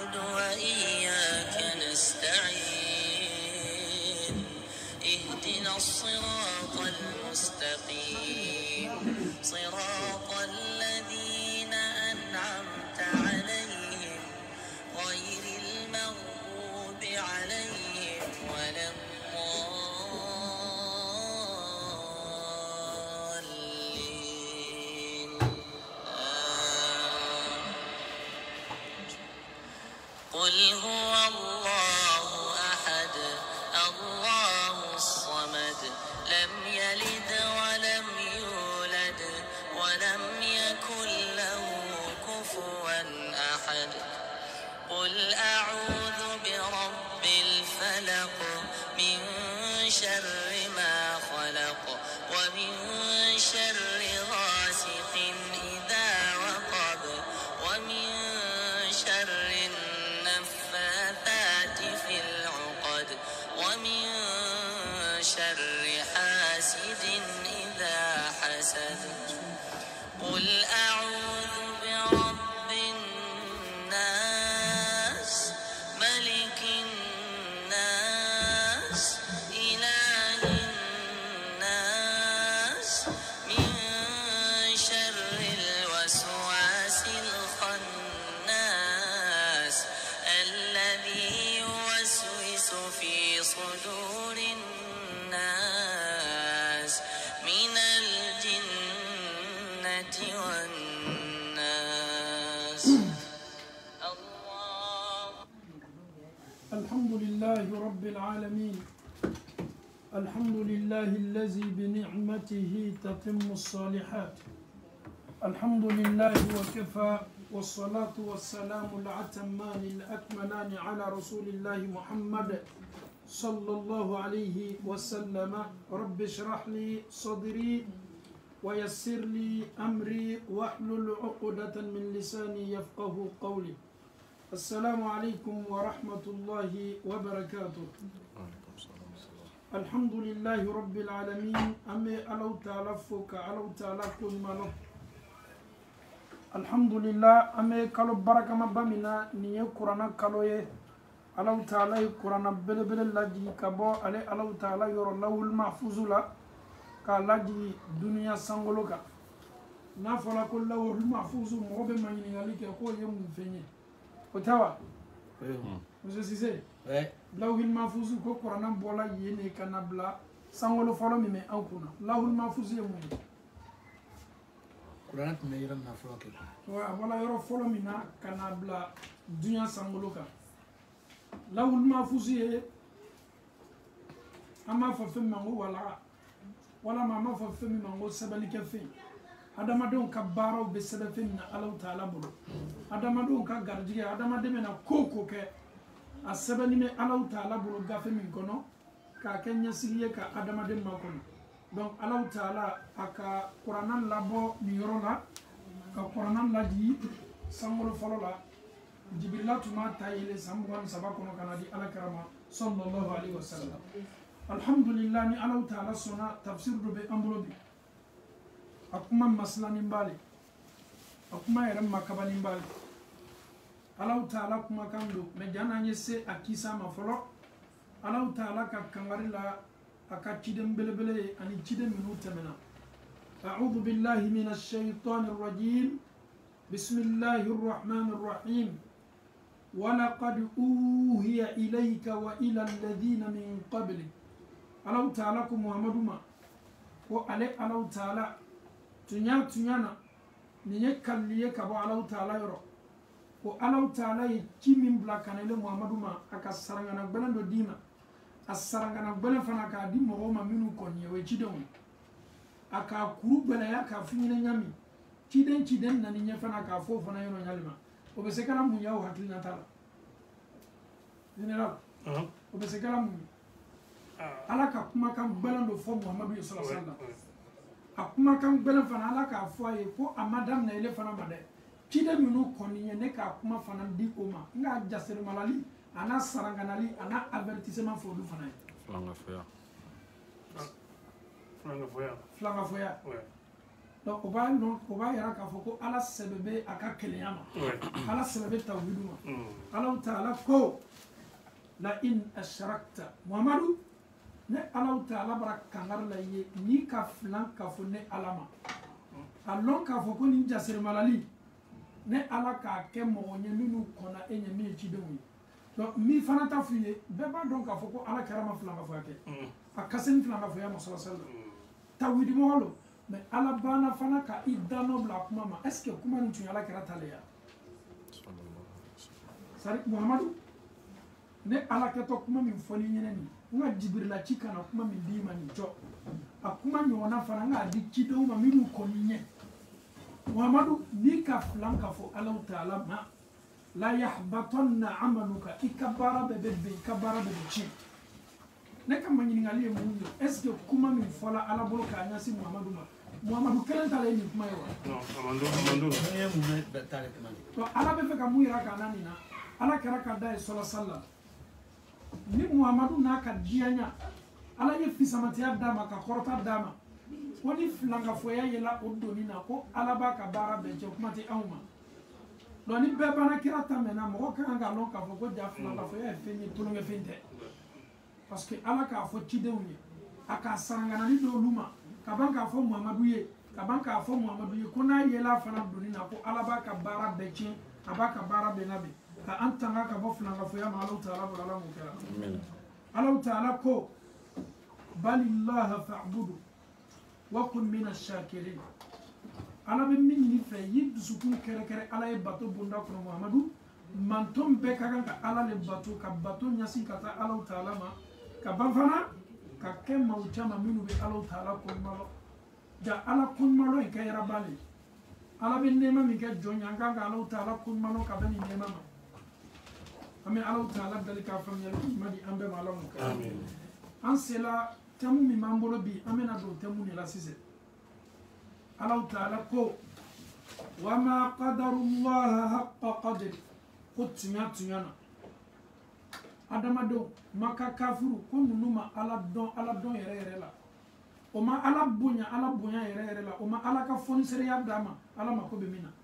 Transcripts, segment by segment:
نعبد وإياك نستعين اهدنا الصراط المستقيم صراط الذين أنعمت عليهم غير المغضوب عليهم ولا الضالين قل هو الله أحد الله الصمد لم يلد ولم يولد ولم يكن له كفوا أحد قل أعوذ برب الفلق من شر ما خلق ومن شر غاسق إذا وقب ومن شر النفاثات في العقد ومن شر حاسد إذا حسد قل أعوذ برب الناس ملك الناس إله الناس من شر الوسواس الخناس الذي يوسوس في صدور الناس من الجنة والناس الله. الحمد لله رب العالمين الحمد لله الذي بنعمته تتم الصالحات الحمد لله وكفى والصلاة والسلام الأتمان الأكملان على رسول الله محمد صلى الله عليه وسلم رب اشرح لي صدري ويسر لي أمري واحلل عقدة من لساني يفقه قولي. السلام عليكم ورحمة الله وبركاته. الحمد لله رب العالمين أمي ألو تعلفك ألو تعلفك مالو الحمد لله أمي كالو بركة مبامنا نيه قرانا كالويه ألو تعالى قرانا بل بل لاجي كبو علي ألو تعالى يرو له المحفوظ لا كالاجي دنيا سانغولوكا نافلا كل له المحفوظ موبي ما ينيالك يقول يوم فيني وتوا Monsieur Cissé, là où il m'a foutu que Corana Bola yéné kanabla sangolo folo mime ankuna là où il m'a foutu yémou Corana tune yira na folo ke ouais voilà yoro folo mina kanabla dunya sangolo ka là où il m'a foutu yé ama fa fe mango wala mama fa fe mango sabali ke fe adamadon ka baraw be sadafe na Allah Taala bolo adamadon ka garjige adamademe na koko ke asabani me Allah Taala bolo gafe min kono ka kenya siye ka adamadem makono donc Allah Taala aka Qur'an labo mi yorola ka Qur'an laji sangolo folola jibrila tuma tayele sambuwan sabakono kanadi ala karama sallallahu alaihi wasallam alhamdulillah ni Allah Taala sona tafsir do be ambulobi akuma masla nimbali akuma yere makabali nimbali Allah Taala kuma kando me jana nyese akisa mafolo Allah Taala ka kangarila akachidem belebele ani chidem minuta mena a'udhu billahi minash shaitanir rajim bismillahir rahmanir rahim ولقد أوحي إليك وإلى الذين من قبلك Allah Taala ko Muhammadu ma ko ale Allah Taala tunyana niye kalliye kabo Allah Taala yoro ko Allah Taala ye kimin bla kanele Muhammadu ma aka sarangana belando dima asarangana bele fana ka di mo ma minu konye we chidon aka kuru bele ya ka finyina nyami chiden na niye fana ka fo fana yono nyalima o be sekala mu yawo hatlina tala general o be sekala mu ala ka kuma kan belando fo Muhammadu sallallahu alaihi wasallam akuma kan belen fana ala ka fo ye ko amadam na ele fana bade kide minu koniye ne ka kuma fana di o ma nga jasere malali ana saranganali ana avertissement fo du fana Flanga foya. flanga foya Ouais. donc o b'a yira k'a fɔ ko ala sɛbɛ bɛ a ka kelenya ma ala sɛbɛ bɛ tawhidu ma ala ta'ala ko la in ashrakta Muhammadu ne ala ta'ala bara kangar la ye ni ka filan ka fɔ ne ala ma a lɔn k'a fɔ ko nin jasiri malali ne ala k'a kɛ mɔgɔ ɲɛ minnu kɔnna e ɲɛ min ye cidenw ye donc min fana ta f'i ye bɛɛ b'a dɔn k'a fɔ ko ala kɛra ma filan ka fɔya kɛ a kasini filan ka fɔya ma sɔrɔ sallam tawhidi mɔgɔ lo mais ala banna fana ka i danɔ bila kuma ma est ce que kuma nin tun ye ala kɛra tale ya sari Muhammadu ne ala kɛtɔ kuma min fɔli ɲɛnɛ nin n ka jibirila ci kana kuma min d'i ma nin jɔ a kuma ɲɔgɔnna fana n k'a di cidenw ma minnu kɔni ɲɛ Muhammadu ni ka filan ka fɔ ala ta'ala ma la yahbatanna amaluka i ka baara bɛɛ bɛ ben i ka baara bɛɛ bɛ tiɲɛ ne ka ɲininkali ye mun ye est ce que kuma min fɔla ala bolo k'a ɲɛsin Muhammadu ma Muhammadu kelen ta la ye nin kuma ye wa non Amadou donc ala bɛ fɛ ka mun yira k'a na nin na ala kɛra ka da ye sɔlɔ sallam ni Muhammadu n'a ka diyaɲa ala ye fisamatiya d'a ma ka kɔrɔta d'a ma ko ni filankafɔya yela o doni na ko ala b'a ka baara bɛɛ cɛ kuma tɛ anw ma donc ni bɛɛ banna kira ta mɛnna mɔgɔ ka kan k'a lɔn k'a fɔ ko ja filankafɔya ye fɛn ye tulonkɛfɛn tɛ parce que ala k'a fɔ cidenw ye a k'a saranganani di olu ma ka ban k'a fɔ Muhammadu ye ka ban k'a fɔ Muhammadu ye ko n'a yela fana doni na ko ala b'a ka baara bɛɛ tiɲɛ a b'a ka baara bɛɛ labɛn ka an tanga ka bɔ filankafɔya ma ala ta'ala bolo ala m'o kɛra ala ta'ala ko balillaha fa'budu wa kun mina shakirin ala bɛ min ɲini fɛ yi dusukun kɛrɛkɛrɛ ala ye bato bonda kɔnɔ Muhammadu manton bɛɛ ka kan ka ala le bato ka bato ɲɛsin ka taa ala ta'ala ma ka ban fana ka kɛ maaw caman minnu bɛ ala ta'ala kɔnɔmalɔ ja ala kɔnɔmalɔ in kɛ yɛrɛ bale ala bɛ nɛɛma min kɛ jɔn ye an kan ka ala ta'ala kɔnɔmalɔ ka bɛn nin nɛɛma ma an bɛ ala ta'ala deli k'a faamuyali ɲuman di an bɛɛ ma ala m'o kɛ an sela temu min b'an bolo bi an bɛna don temu de la sisan ala ta'ala ko wa ma qadarullaha haqqa qadri ko tiɲɛ na adamadenw ma ka kafuru ko ninnu ma ala dɔn yɛrɛ la o ma ala bonya yɛrɛ la o ma ala ka fɔnisereya d'a ma ala mako bɛ min na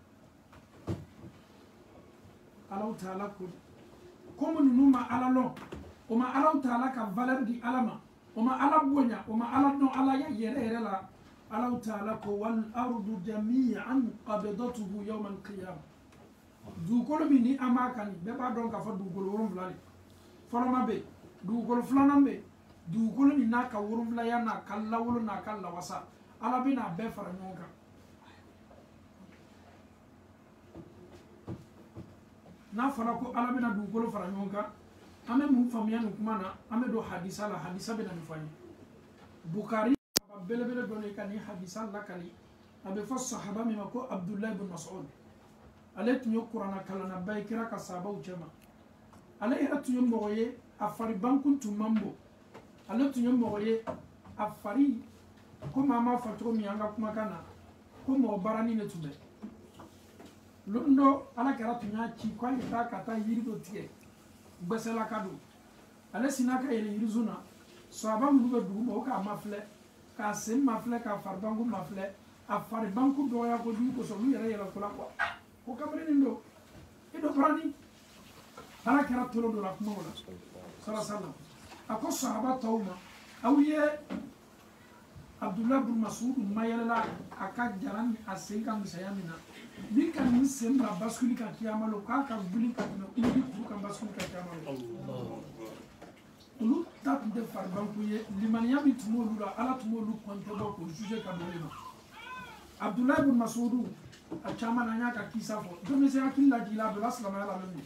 ala ta'ala ko komi ninnu ma ala lɔn o ma ala ta'ala ka valeur di ala ma o ma ala bonya o ma ala dɔn ala yɛrɛ la ala ta'ala ko wal ardu jami'an qabdatuhu yawm al qiyamah dugukolo min ni an b'a kan nin bɛɛ b'a dɔn k'a fɔ dugukolo 7 de fɔlɔma bɛ yen dugukolo 2nan bɛ yen dugukolo min n'a ka 7ya n'a ka lawolo n'a ka lawasa ala bɛ n'a bɛɛ fara ɲɔgɔn kan n'a fɔra ko ala bɛna dugukolo fara ɲɔgɔn kan an bɛ mun faamuya nin kuma na an bɛ don hadisa la hadisa bɛ na nin fɔ an ye Bukari belebele dɔ de ka nin hadisa lakali a bɛ fɔ sahaba min ma ko Abdullah ibn Mas'ud ale tun ye kuranna kalanaba ye kira ka sahabaw cɛ ma ale yɛrɛ tun ye mɔgɔ ye a fari bankun tun man bon ale tun ye mɔgɔ ye a fari komi an b'a fɔ cogo min an ka kumakan na ko mɔgɔ baaranin de tun bɛ don dɔ ala kɛra tun y'a ci ko ale taa ka taa yiri dɔ tigɛ gbɛsɛla ka don ale sinna ka yɛlɛ yirisun na sahaba minnu bɛ dugu ma o k'a mafilɛ k'a sen mafilɛ k'a fari bankun mafilɛ a fari bankun dɔgɔya kojugu kosɔn olu yɛrɛ yɛlɛkola ko kamalennin don i dɔ barani ala kɛra tolo dɔ la kuma o la sallallahu a ko sahaba tɔw ma aw ye Abdullah ibn Mas'ud mayɛlɛla a ka jara ni a sen ka misɛnya min na ni ka nin sen bila bascule kan kiyama la k'a ka wuli ka tɛmɛ Uhud kuru kan bascule kan kiyama la olu ta tun tɛ faribanku ye limaniya min tun b'olu la ala tun b'olu kɔntɛ bɔ k'o juge ka bɔ yen ma Abdullah ibn Mas'ud a caman na an y'a ka kisa fɔ dɔ bɛ se hakili lajigin a donna silamɛya la même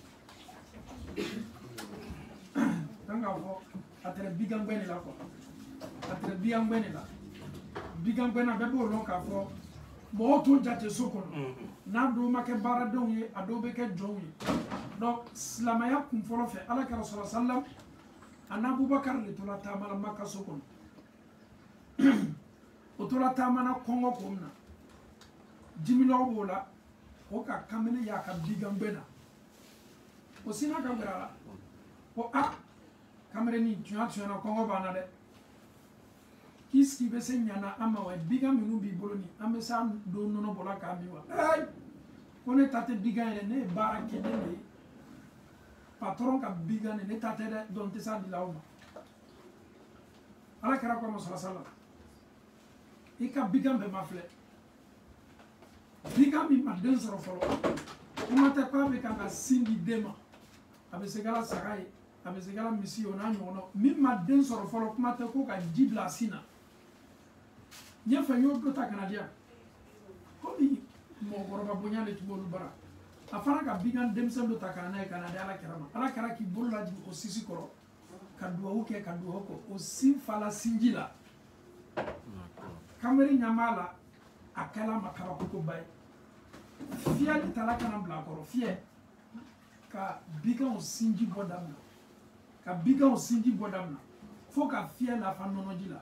kan k'a fɔ a tɛrɛ bigangbɛ de la quoi a tɛrɛ bigangbɛ de la bigangbɛ na bɛɛ b'o dɔn k'a fɔ mɔgɔw t'o jate so kɔnɔ n'a dɔw ma kɛ baaradenw ye a dɔw bɛ kɛ jɔnw ye donc silamɛya kun fɔlɔ fɛ ala kɛra sɔrɔ sallam a n'Abubakar de tora taama la Maka so kɔnɔ o tora taama na kɔngɔ ko min na jiminɔgɔ b'o la o ka kamalen y'a ka bigangbɛ na o sinna ka gɛrɛ a la ko a kamalenin tiɲɛ na kɔngɔ banna dɛ iski be se nyana ama wa biga minu bi boloni amesa do nono bola ka mi wa ay one tate biga ne bara kede ne patron ka biga ne tate de don te sa di lauma ala kara ko mo sala ika biga be mafle biga mi ma den soro folo kuma te kwa be ka sindi dema abe segala sakai abe segala misi ona nyono mi ma den soro folo kuma te ko ka jibla sina nya fa yo do ta kanadia ko bi mo goroba bonya le tibolu bara afara ka bigan demsen do ta kana e kanada ala kara ki bolla di o sisi koro ka duwa uke ka duwa ko o sin fala sinjila kameri nyamala akala makaba ko bay fiya di talaka na bla koro fiye ka bigan o sinji bodamna ka bigan o sinji bodamna fo ka fiye la fa nono jila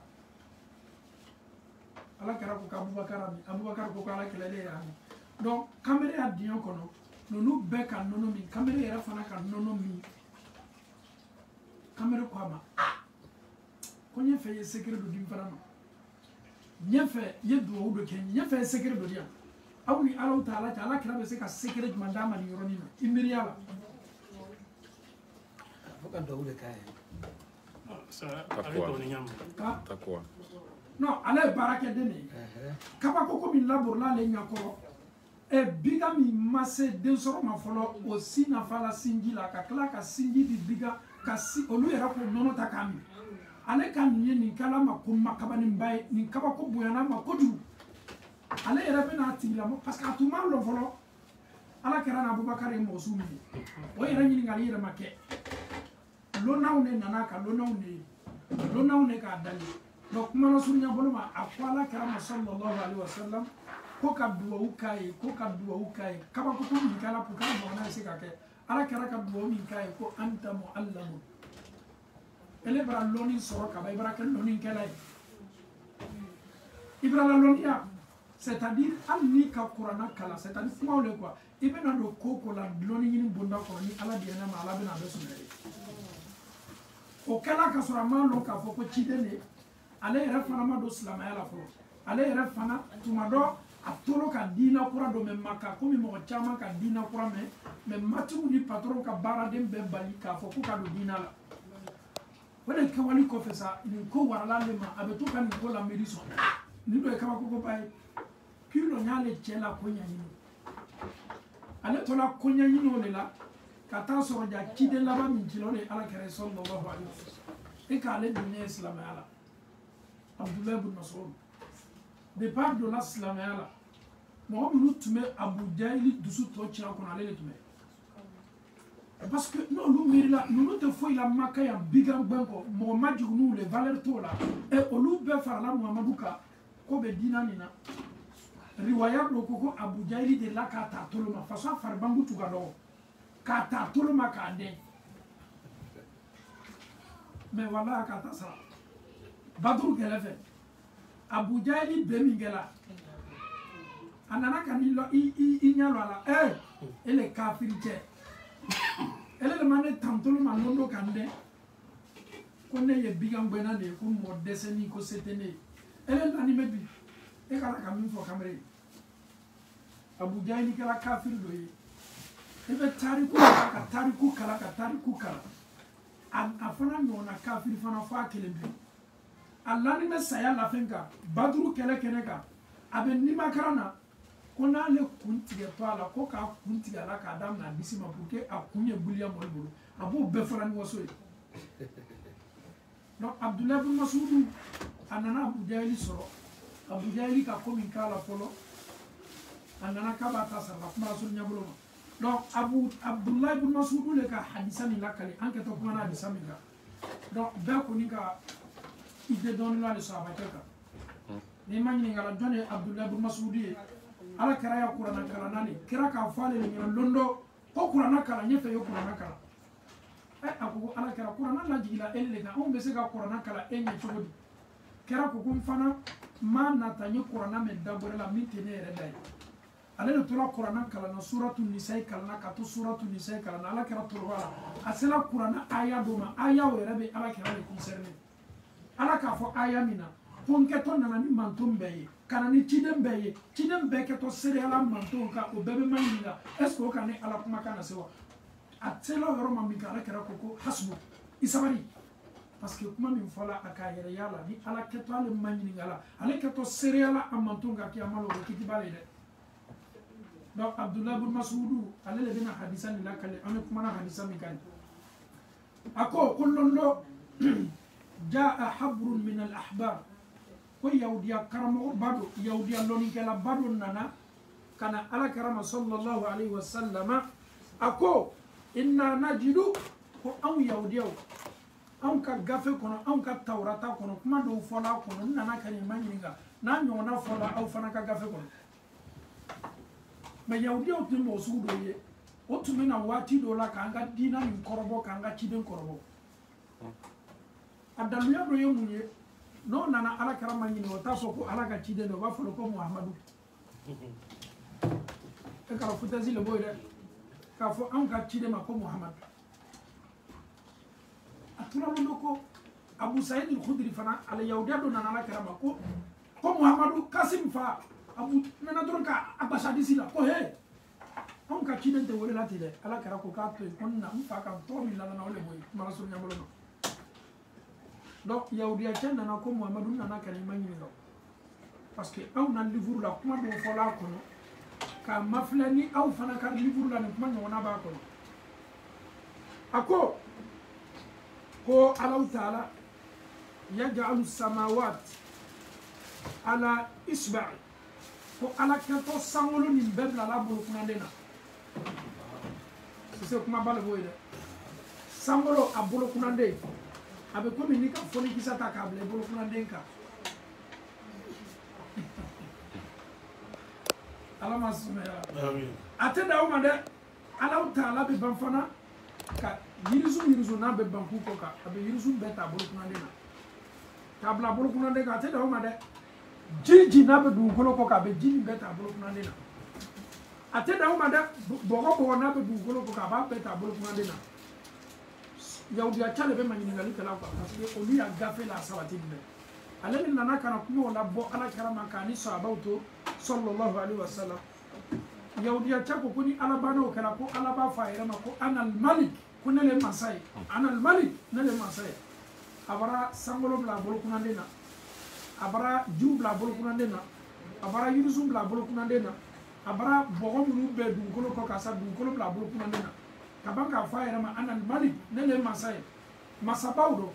ala kara ko Abubakar ko ala kelele ya donc kamere ya dion kono nonu be ka nono mi kamere era fana ka nono mi kamere ko ama ko nye fe ye secret do dim fana no nye fe ye do o do ken nye fe secret do dia awni ala taala ta ala kira be se ka secret mandama ni yoroni no imiri ala foka do o de kai sa ale to ni nyam takwa no ale barake deni kaba ko min labor la le nyakoro e biga mi masse den soro ma folo o sina fala sinji la ka kla ka sinji di biga ka si olu era ko nono takami ale kan ni ni kala ma ko makaba ni mbay ni kaba ko buyana ma ko du ale era be na tila mo parce que atuma lo folo ala kera na Abubakar e mo sumi o era ni ngali era make lo nawne nanaka lo nawne ka dali donc mana sunya boloma akwala karama sallallahu alaihi wasallam ko ka duwa ukai kaba ko to mi kala puka mo na se ka ke ala kara ka duwa mi kai ko anta muallam ele bara loni soro ka bay bara kan loni kala ibra la lonia c'est-à-dire alni ka qur'ana kala c'est-à-dire kuma le quoi ibena do ko la loni ni bunda ko ni ala diana ma ala bena be sunere o kala ka sura ma lo ka fo ko chidene ale yɛrɛ fana ma don silamɛya la fɔlɔ ale yɛrɛ fana tuma dɔ a tolo ka diina kura dɔ mɛ maka komi mɔgɔ caman ka diina kura mɛ matigiw ni patron ka baaraden bɛɛ bali k'a fɔ ko ka don diina la o de kɛwali kɔfɛ sa nin ko warala ale ma a bɛ to ka nin ko lamɛri sɔn nin dɔ ye kabakoba ye kilo y'ale cɛ la ko ɲɛɲini ale tola ko ɲɛɲini o de la ka taa sɔrɔ ja ciden laban min cila o de ye ala kɛra sallallahu alaihi wasallam e k'ale don ne ye silamɛya la Abdullah ibn Mas'ud départ de la silamɛya la mɔgɔ minnu tun bɛ Abu Jahili dusu tɔ cira kɔnɔ ale de tun bɛ parce que n'olu miirila ninnu tɛ foyi la Maka yan bigan gbɛn kɔ mɔgɔ ma jigin n'u les valeurs t'o la olu bɛɛ farala Muhamadu kan ko bɛ diina nin na riwaya dɔ ko Abu Jahili de la k'a ta tolo ma façon faribangu tun ka dɔgɔ k'a ta tolo ma k'a dɛn mais walahi k'a ta sara Badru kɛrɛfɛ Abu Jahili bɛ min kɛla a nana ka n'i ɲɛ lɔ a la ele kafiri cɛ ele de ma ne tantolo ma londo kan dɛ ko ne ye bigan gbɛna de ye ko mɔgɔ dɛsɛni ko se tɛ ne ye ele nani bɛ bi e k'ala ka min fɔ kamere Abu Jahili kɛla kafiri dɔ ye e bɛ tariku kala ka tariku kala a fana ɲɔgɔnna kafiri fana fɔ a kelen bi Allah ni bɛ saya la fɛn kan Baduru kɛlɛ kɛnɛ kan a bɛ nimakara na ko n'ale kun tigɛ to a la ko k'a kun tigɛ a la k'a daminɛ a disi ma pour que a kun ye buliya mɔli bolo a b'o bɛɛ fara ni waso ye donc Abdullah ibn Mas'ud a nana Abu Jahili sɔrɔ Abu Jahili ka ko min k'a la fɔlɔ a nana k'a b'a ta sara kuma la sɔrɔ ɲɛbolo ma donc Abdullah ibn Mas'ud le ka hadisa nin lakali an kɛtɔ kuma na hadisa min kan donc bɛɛ kɔni ka ide dɔɔni la le sahaba kɛ kan ni ma ɲininkala jɔn ye Abdullah ibn Mas'ud ye ala kɛra ya kuranna kalanna de kira k'a fɔ ale de ɲɛna londo ko kuranna kalan ɲɛfɛ ye kuranna kalan a ko ala kɛra kuranna lajigila ele de kan anw bɛ se ka kuranna kalan e ɲɛ cogo di kɛra ko n fana ma nata n ye kuranna mɛn dabɔre la min tɛ ne yɛrɛ da ye ale de tora kuranna kalanna suratu nisa kalanna ka to suratu nisa kalanna ala kɛra toroba la a sera kuranna aya dɔ ma aya o yɛrɛ bɛ ala kɛra de concerné ala k'a fɔ aya min na konketo nana ni manton beye kana ni ciden beye ciden beke to sere ala manton ka o bebe maninga est ce que kana ala kuma kana sewa atelo yoro mamika ala kera koko hasbu isabari parce que kuma min fala akayere yala ni ala keto ale maninga ala keto sere ala manton ka ki amalo ko kitibale de donc Abdullah ibn Mas'ud ale le bina hadisa ni la kale ame kuma na hadisa mi kan ako kullun lo jaa habrun min al ahbar ko yawdiya karamo bado yawdiya loni kala bado nana kana ala karama sallallahu alaihi wasallam ako inna najidu ko an yawdiya an ka gafe kono an ka tawrata kono kuma do fola kono nana kan maninga na nyona fola au fana ka gafe kono mais yawdiya o timo sudo ye o tumena wati do la kanga dina min korobo kanga ciden korobo adaluya do yemunye no nana ala karama nyini wata foko ala ka ciden do ba folo ko Muhammadu e kala futazi le boyre ka fo an ka ciden ma ko Muhammad atuna lo ko Abu Sa'id al-Khudri fana ala yawdiya do nana ala karama ko Muhammadu Kasim fa abu nana dron ka abasadi sila ko he on ka ciden te wole lati de ala kara ko ka to on na mfa ka to mi la na wole boy mara so nyamolo no donc yawdiya chen nana ko Muhammadu nana kan manyi no parce que aw nan livre la kuma do fola ko no ka maflani aw fana ka livre la kuma no na ba ko ako ko Allah taala yaj'alu samawat ala isba'i ko ala kato sangolo ni bebla la bolo kuna dena c'est kuma bale boyde sangolo a bolo kuna de abe ko ni ka foni kisata ka bele bolo kuna denka ala masumera amin atenda o mande ala taala be banfana ka yirizu na be banku ko ka abe yirizu beta bolo kuna dena tabla bolo kuna de ka atenda o mande jiji na be dugukolo ko ka be jini beta bolo kuna dena atenda o manda bogo na be dugukolo ko ka ba beta bolo kuna dena yawdiya chale be manyini ngali kala ko parce que oli ya gafe la sawati be ale ni nana kana kuma wala bo ala karama kani sahabauto sallallahu alaihi wasallam yawdiya chako kuni ala bano kala ko ala ba faira ma ko anal malik kunele masai anal malik nele masai abara sangolo bla bolo kuna dena abara jubla bolo kuna dena abara yurusu bla bolo kuna dena abara bogo munu be dugukolo ko ka sa dugukolo bla bolo kuna dena kabanga faira ma anal malik nele masai masabaudo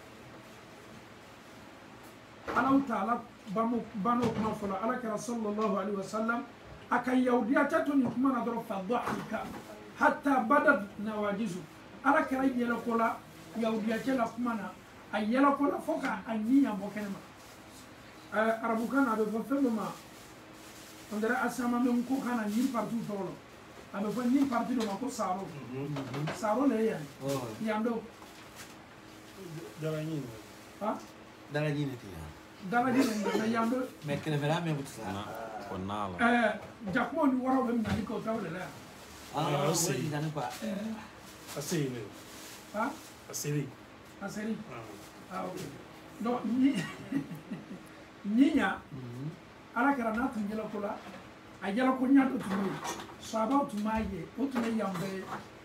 ala taala bano kuma fola ala kara sallallahu alaihi wasallam akan yawdiya tatuni kuma na doro fadhika hatta badat nawajizu ala kara yela kola yawdiya kala kuma na ayela kola foka aniya bokenema arabu kana be fo ma ondara asama me ko kana ni partout tolo abe fo ni partout do ma ko saro le ya yando dara ni ha dara ni ti dara ni na yando me kene vera me butsa Onala. jakmo ni waro be mi ko tawle la wori dan pa asili ha asili aseri okay donc ni ninya ala kara na tun jela ko la a jela ko nya to tumi sahaba tumaye o tume yambe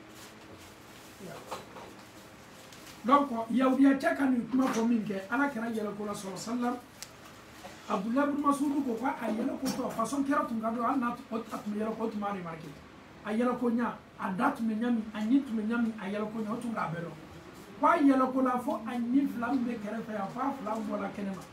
donc yawdiya chaka ni kuma ko min ke ala kara jela ko la sallallahu Abdullah ibn Mas'ud ko fa ayela ko to façon kera tun gado al na to atme yela ko tumari marke ayela ko nya adat me nyami anyit me nyami ayela ko nya tun gabelo kwa yela ko la fo anyi flam be kere fa ya fa flam wala kenema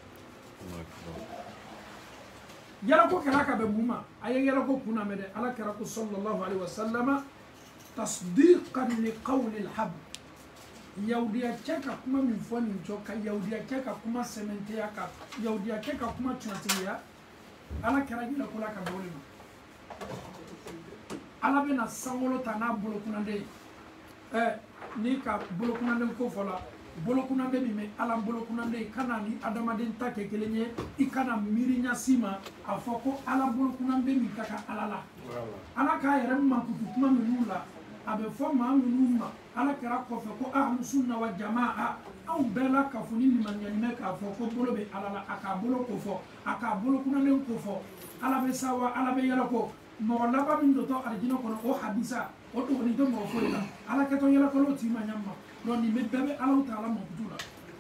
yala ko kala ka be muma ay yala ko kuna mede ala kara ko sallallahu alaihi wasallam tasdiqan li qawli al-hab yawdiya cheka kuma min foni choka yawdiya cheka kuma semente yaka yawdiya cheka kuma chunatiya ala kara yala ko la ka be wole ala be na sangolo tana bolo kuna de ni ka bolo kuna de ko fola bolo kuna de mi me ala bolo kuna de kana ni adamaden ta ke kelenye ikana mirinya sima afoko ala bolo kuna de mi kaka ala la ala ka yere man kutu kuma mi nula abe fo ma numa ala kara ko fe ko ahlu sunna wa jamaa aw bela ka funi ni man nyame ka fo ko bolo be ala la aka bolo ko fo aka bolo kuna len ko fo ala be sawa ala be yala ko mo la ba min do to arjino ko o hadisa o to ni do mo fo ila ala ka to yala ko lo ti ma nyamma don ni me bebe ala taala mo kutula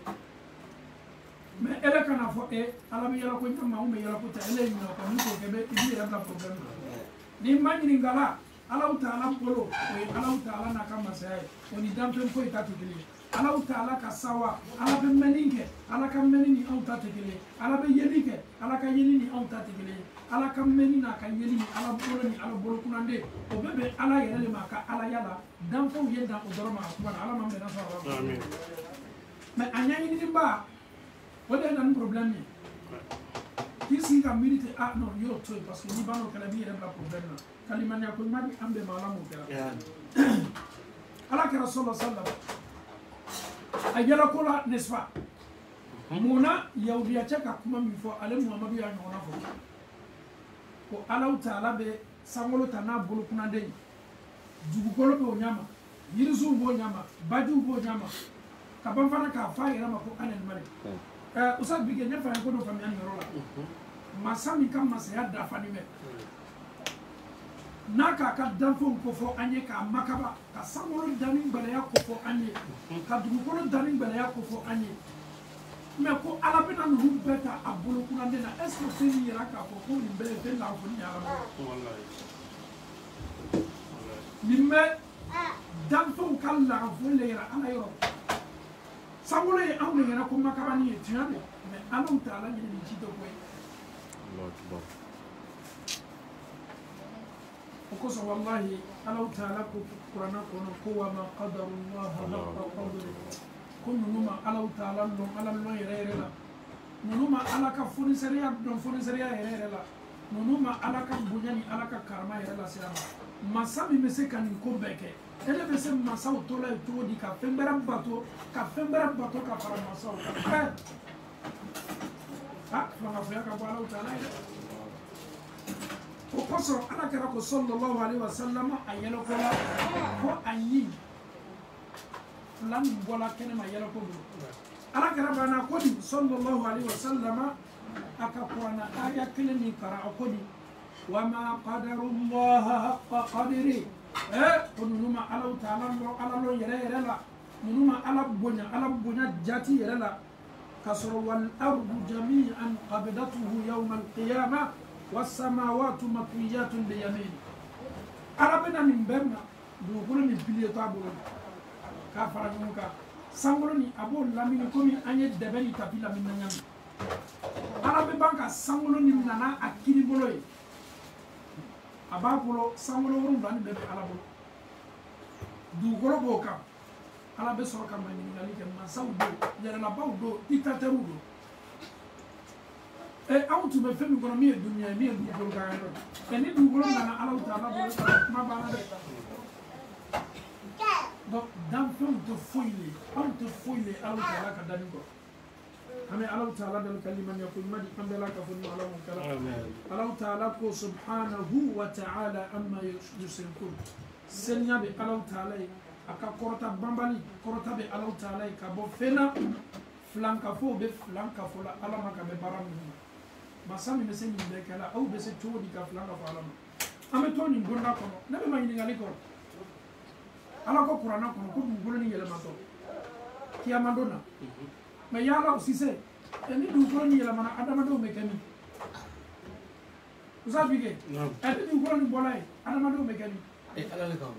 mais ele kana fo e ala be yala ko nyamma o me yala ko ta ele ni ko ni ko kebe ibi ya la problem ni mani ngala Allah Ta'ala polo Allah Ta'ala na kama saya oni dampe ko itatikile Allah Ta'ala ka sawa Allah be meninke Allah ka menini on tatikile Allah be yelike Allah ka yelini on tatikile Allah ka menina ka yelini Allah polo ni Allah bolo kunande o bebe Allah yele maka Allah yala dampo yenda o doroma ko Allah mambe na fa amin mais anyani ni ba wala nan problème ni kisi ka milite ah non yo to parce que ni bano kala bi reba problème na kalimani ya madi ambe malamu kera ala kera sallallahu alaihi wasallam ajala kola n'est-ce pas muna yaudiya chaka kuma mifo ale muhammadu ya nyona fo ko ala taala be sangolo tana bulu kuna de dugukolo be onyama yirizu bo nyama baju bo nyama kabamfana ka fa yira mako anen mare usad bige nyafa ko do fami an rola masami kam masaya da fani me naka ka danfon ko fo anye ka makaba ka samolo danin balaya ko fo anye ka dugukolo danin balaya ko fo anye me ko ala bena no beta abulu kuna de na est-ce que c'est yira ka ko ko ni bele de la fo ni ala wallahi nimme danfon kala fo le yira ala yoro samolo e amle yira ko makaba ni tiande mais alon taala ni ci do koy Allah akbar وقص والله ألو تعالى قرآن قوة ما قدر الله حق قدره كن نما ألو تعالى لهم ألم لهم يريرلا نما ألا كفوني سريع دون فوني سريع يريرلا نما ألا كبنياني ألا ككرما يريرلا سيرما مسامي مسكان يكوبك ele be se masao tola to di ka fembera bato ka fara masao fanga fuya ka bala utala o koso ala kera ko sallallahu alaihi wasallam ayelo ko la ko anyi lam bola kene ma yelo ko ala kera bana ko di sallallahu alaihi wasallam aka ko na aya kene ni kara ko di wa ma qadarullah haqqa qadri kunuma ala taala lo ala lo yere la kunuma ala bonya jati yere la kasru wal ardu jami'an qabdatuhu yawm al qiyamah والسماوات مطويات بيمين عربنا من بمنا دوغلو من بليتو ابو كافر نوكا سانغولوني ابو لامين كومي اني دبني تابيلا من نيام عربي بانكا سانغولوني نانا اكيري بولوي ابا بولو سانغولو ورو دان بيبي على بولو دوغلو بوكا على بسوكا ماني نالي كما ساودو يلا باودو ديكتاتورو aw tu be femi kono mi dunya mi du ko ga ro eni du ko na ala taala bo ma ba na donc dans fem to foyle on to foyle ala taala ka dani ko ame ala taala dal kaliman yakul madi ambela ka fon ala mun kala ala taala ko subhanahu wa ta'ala amma yushrikun senya be ala taala aka korota bambali korota be ala taala ka bo fena flanka fo be flanka fo la ala maka be baram masami ne sen be kala au be se todi ka flanka fo ala ame toni gonda ko nabe ma ni ngali ko ala ko qur'ana ko ko dum goloni yele mato kiyama dona mais yala aussi c'est eni du goloni yele mana adama do me kami vous avez vu eni du goloni bolay adama do me kami e ala le ko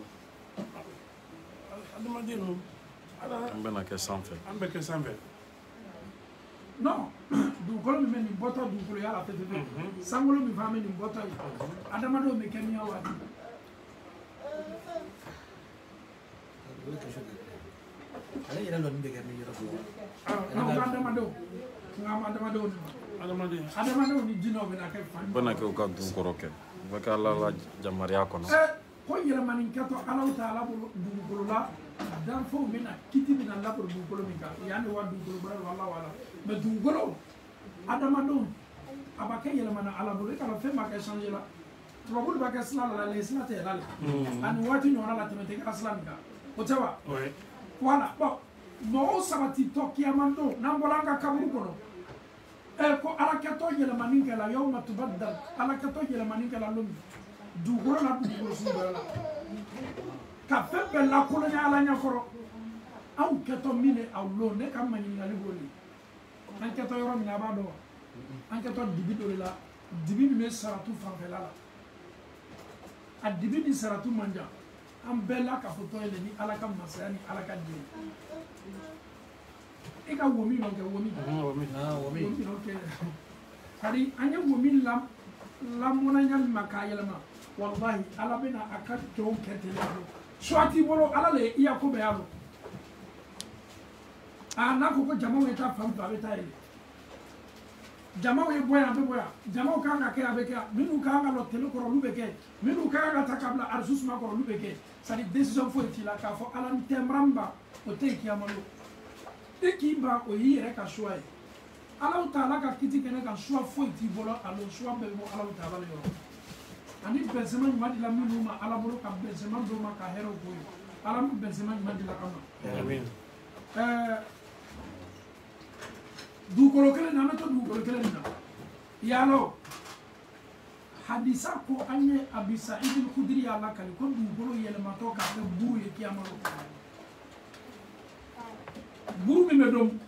adama dino ala ambena ke sanfe ambe ke sanfe non du goloni men ni boto du golo yala tete sangolo mi fami ni boto adama do me kami ya wati ala yira lo ndege mi yira ko non adama do ngam adama do ni dino be na ke fan bana ke ka du koroke baka la jamaria kono ko yira manin kato ala taala du golo la dan fo mena kiti mina la ko du golo mi ka yani wa du golo bara wallahi wala me du golo adama do abaka yira mana ala do ka fe ma ka changer la tubabu b'a kɛ sila la le sila tɛ yɛlɛ la ani waati ɲɔgɔnna la tɛmɛ tɛ kɛra sila nin kan o tɛ wa voilà bon mɔgɔw sabatitɔ kiyaman don n'an bɔra an ka kaburu kɔnɔ ko ala kɛtɔ yɛlɛmani kɛla yawma tubaddal ala kɛtɔ yɛlɛmani kɛla lomi dugukolo la dugukolo sugu dɔ la ka fɛn bɛɛ lakolonya ala ɲɛkɔrɔ aw kɛtɔ min de aw lon ne ka maɲininkali b'o de an kɛtɔ yɔrɔ min a b'a dɔn wa an kɛtɔ dibi dɔ de la dibi min bɛ saratu fanfɛla la a dibi ni saratu man jan an bɛɛ la ka fɔ tɔ ye ni ala ka masaya ni ala ka diɲɛ e ka womi nɔ kɛ womi nɔ kɛ kari an ye womi lamɔnanya min ma k'a yɛlɛma wallahi ala bɛna a ka jɔnw kɛ ten de soit i bolo ala le i ya ko bɛɛ y'a dɔn n'a ko ko jamaw ye taa fan fɛ a bɛ taa yen jamaw ye bɔ yan a bɛ bɔ yan jamaw kan ka kɛ a bɛ kɛ minnu kan ka lɔ tele kɔrɔ olu bɛ kɛ minnu kan ka ta ka bila arisu suma kɔrɔ olu bɛ kɛ c'est à dire décision foyi t'i la k'a fɔ ala ni tɛmɛrɛ min ba o tɛ yen kiyama don e k'i ban o y'i yɛrɛ ka choix ye ala ta ala ka kiti kɛnɛ kan choix foyi t'i bolo a lo choix bɛɛ bɛ bɔ ala ta ala de yɔrɔ ani bɛnsɛma ɲuman dila minnu ma ala bolo ka bɛnsɛma dɔw ma ka hɛrɛw k'o ye ala ni bɛnsɛma ɲuman dila an ma dugukolo kelen na an bɛ to dugukolo kelen na yalo hadisa ko an ye Abi Saïd al-Khudri y'a lakali ko dugukolo yɛlɛmatɔ k'a kɛ buru ye kiyama don buru min bɛ dɔn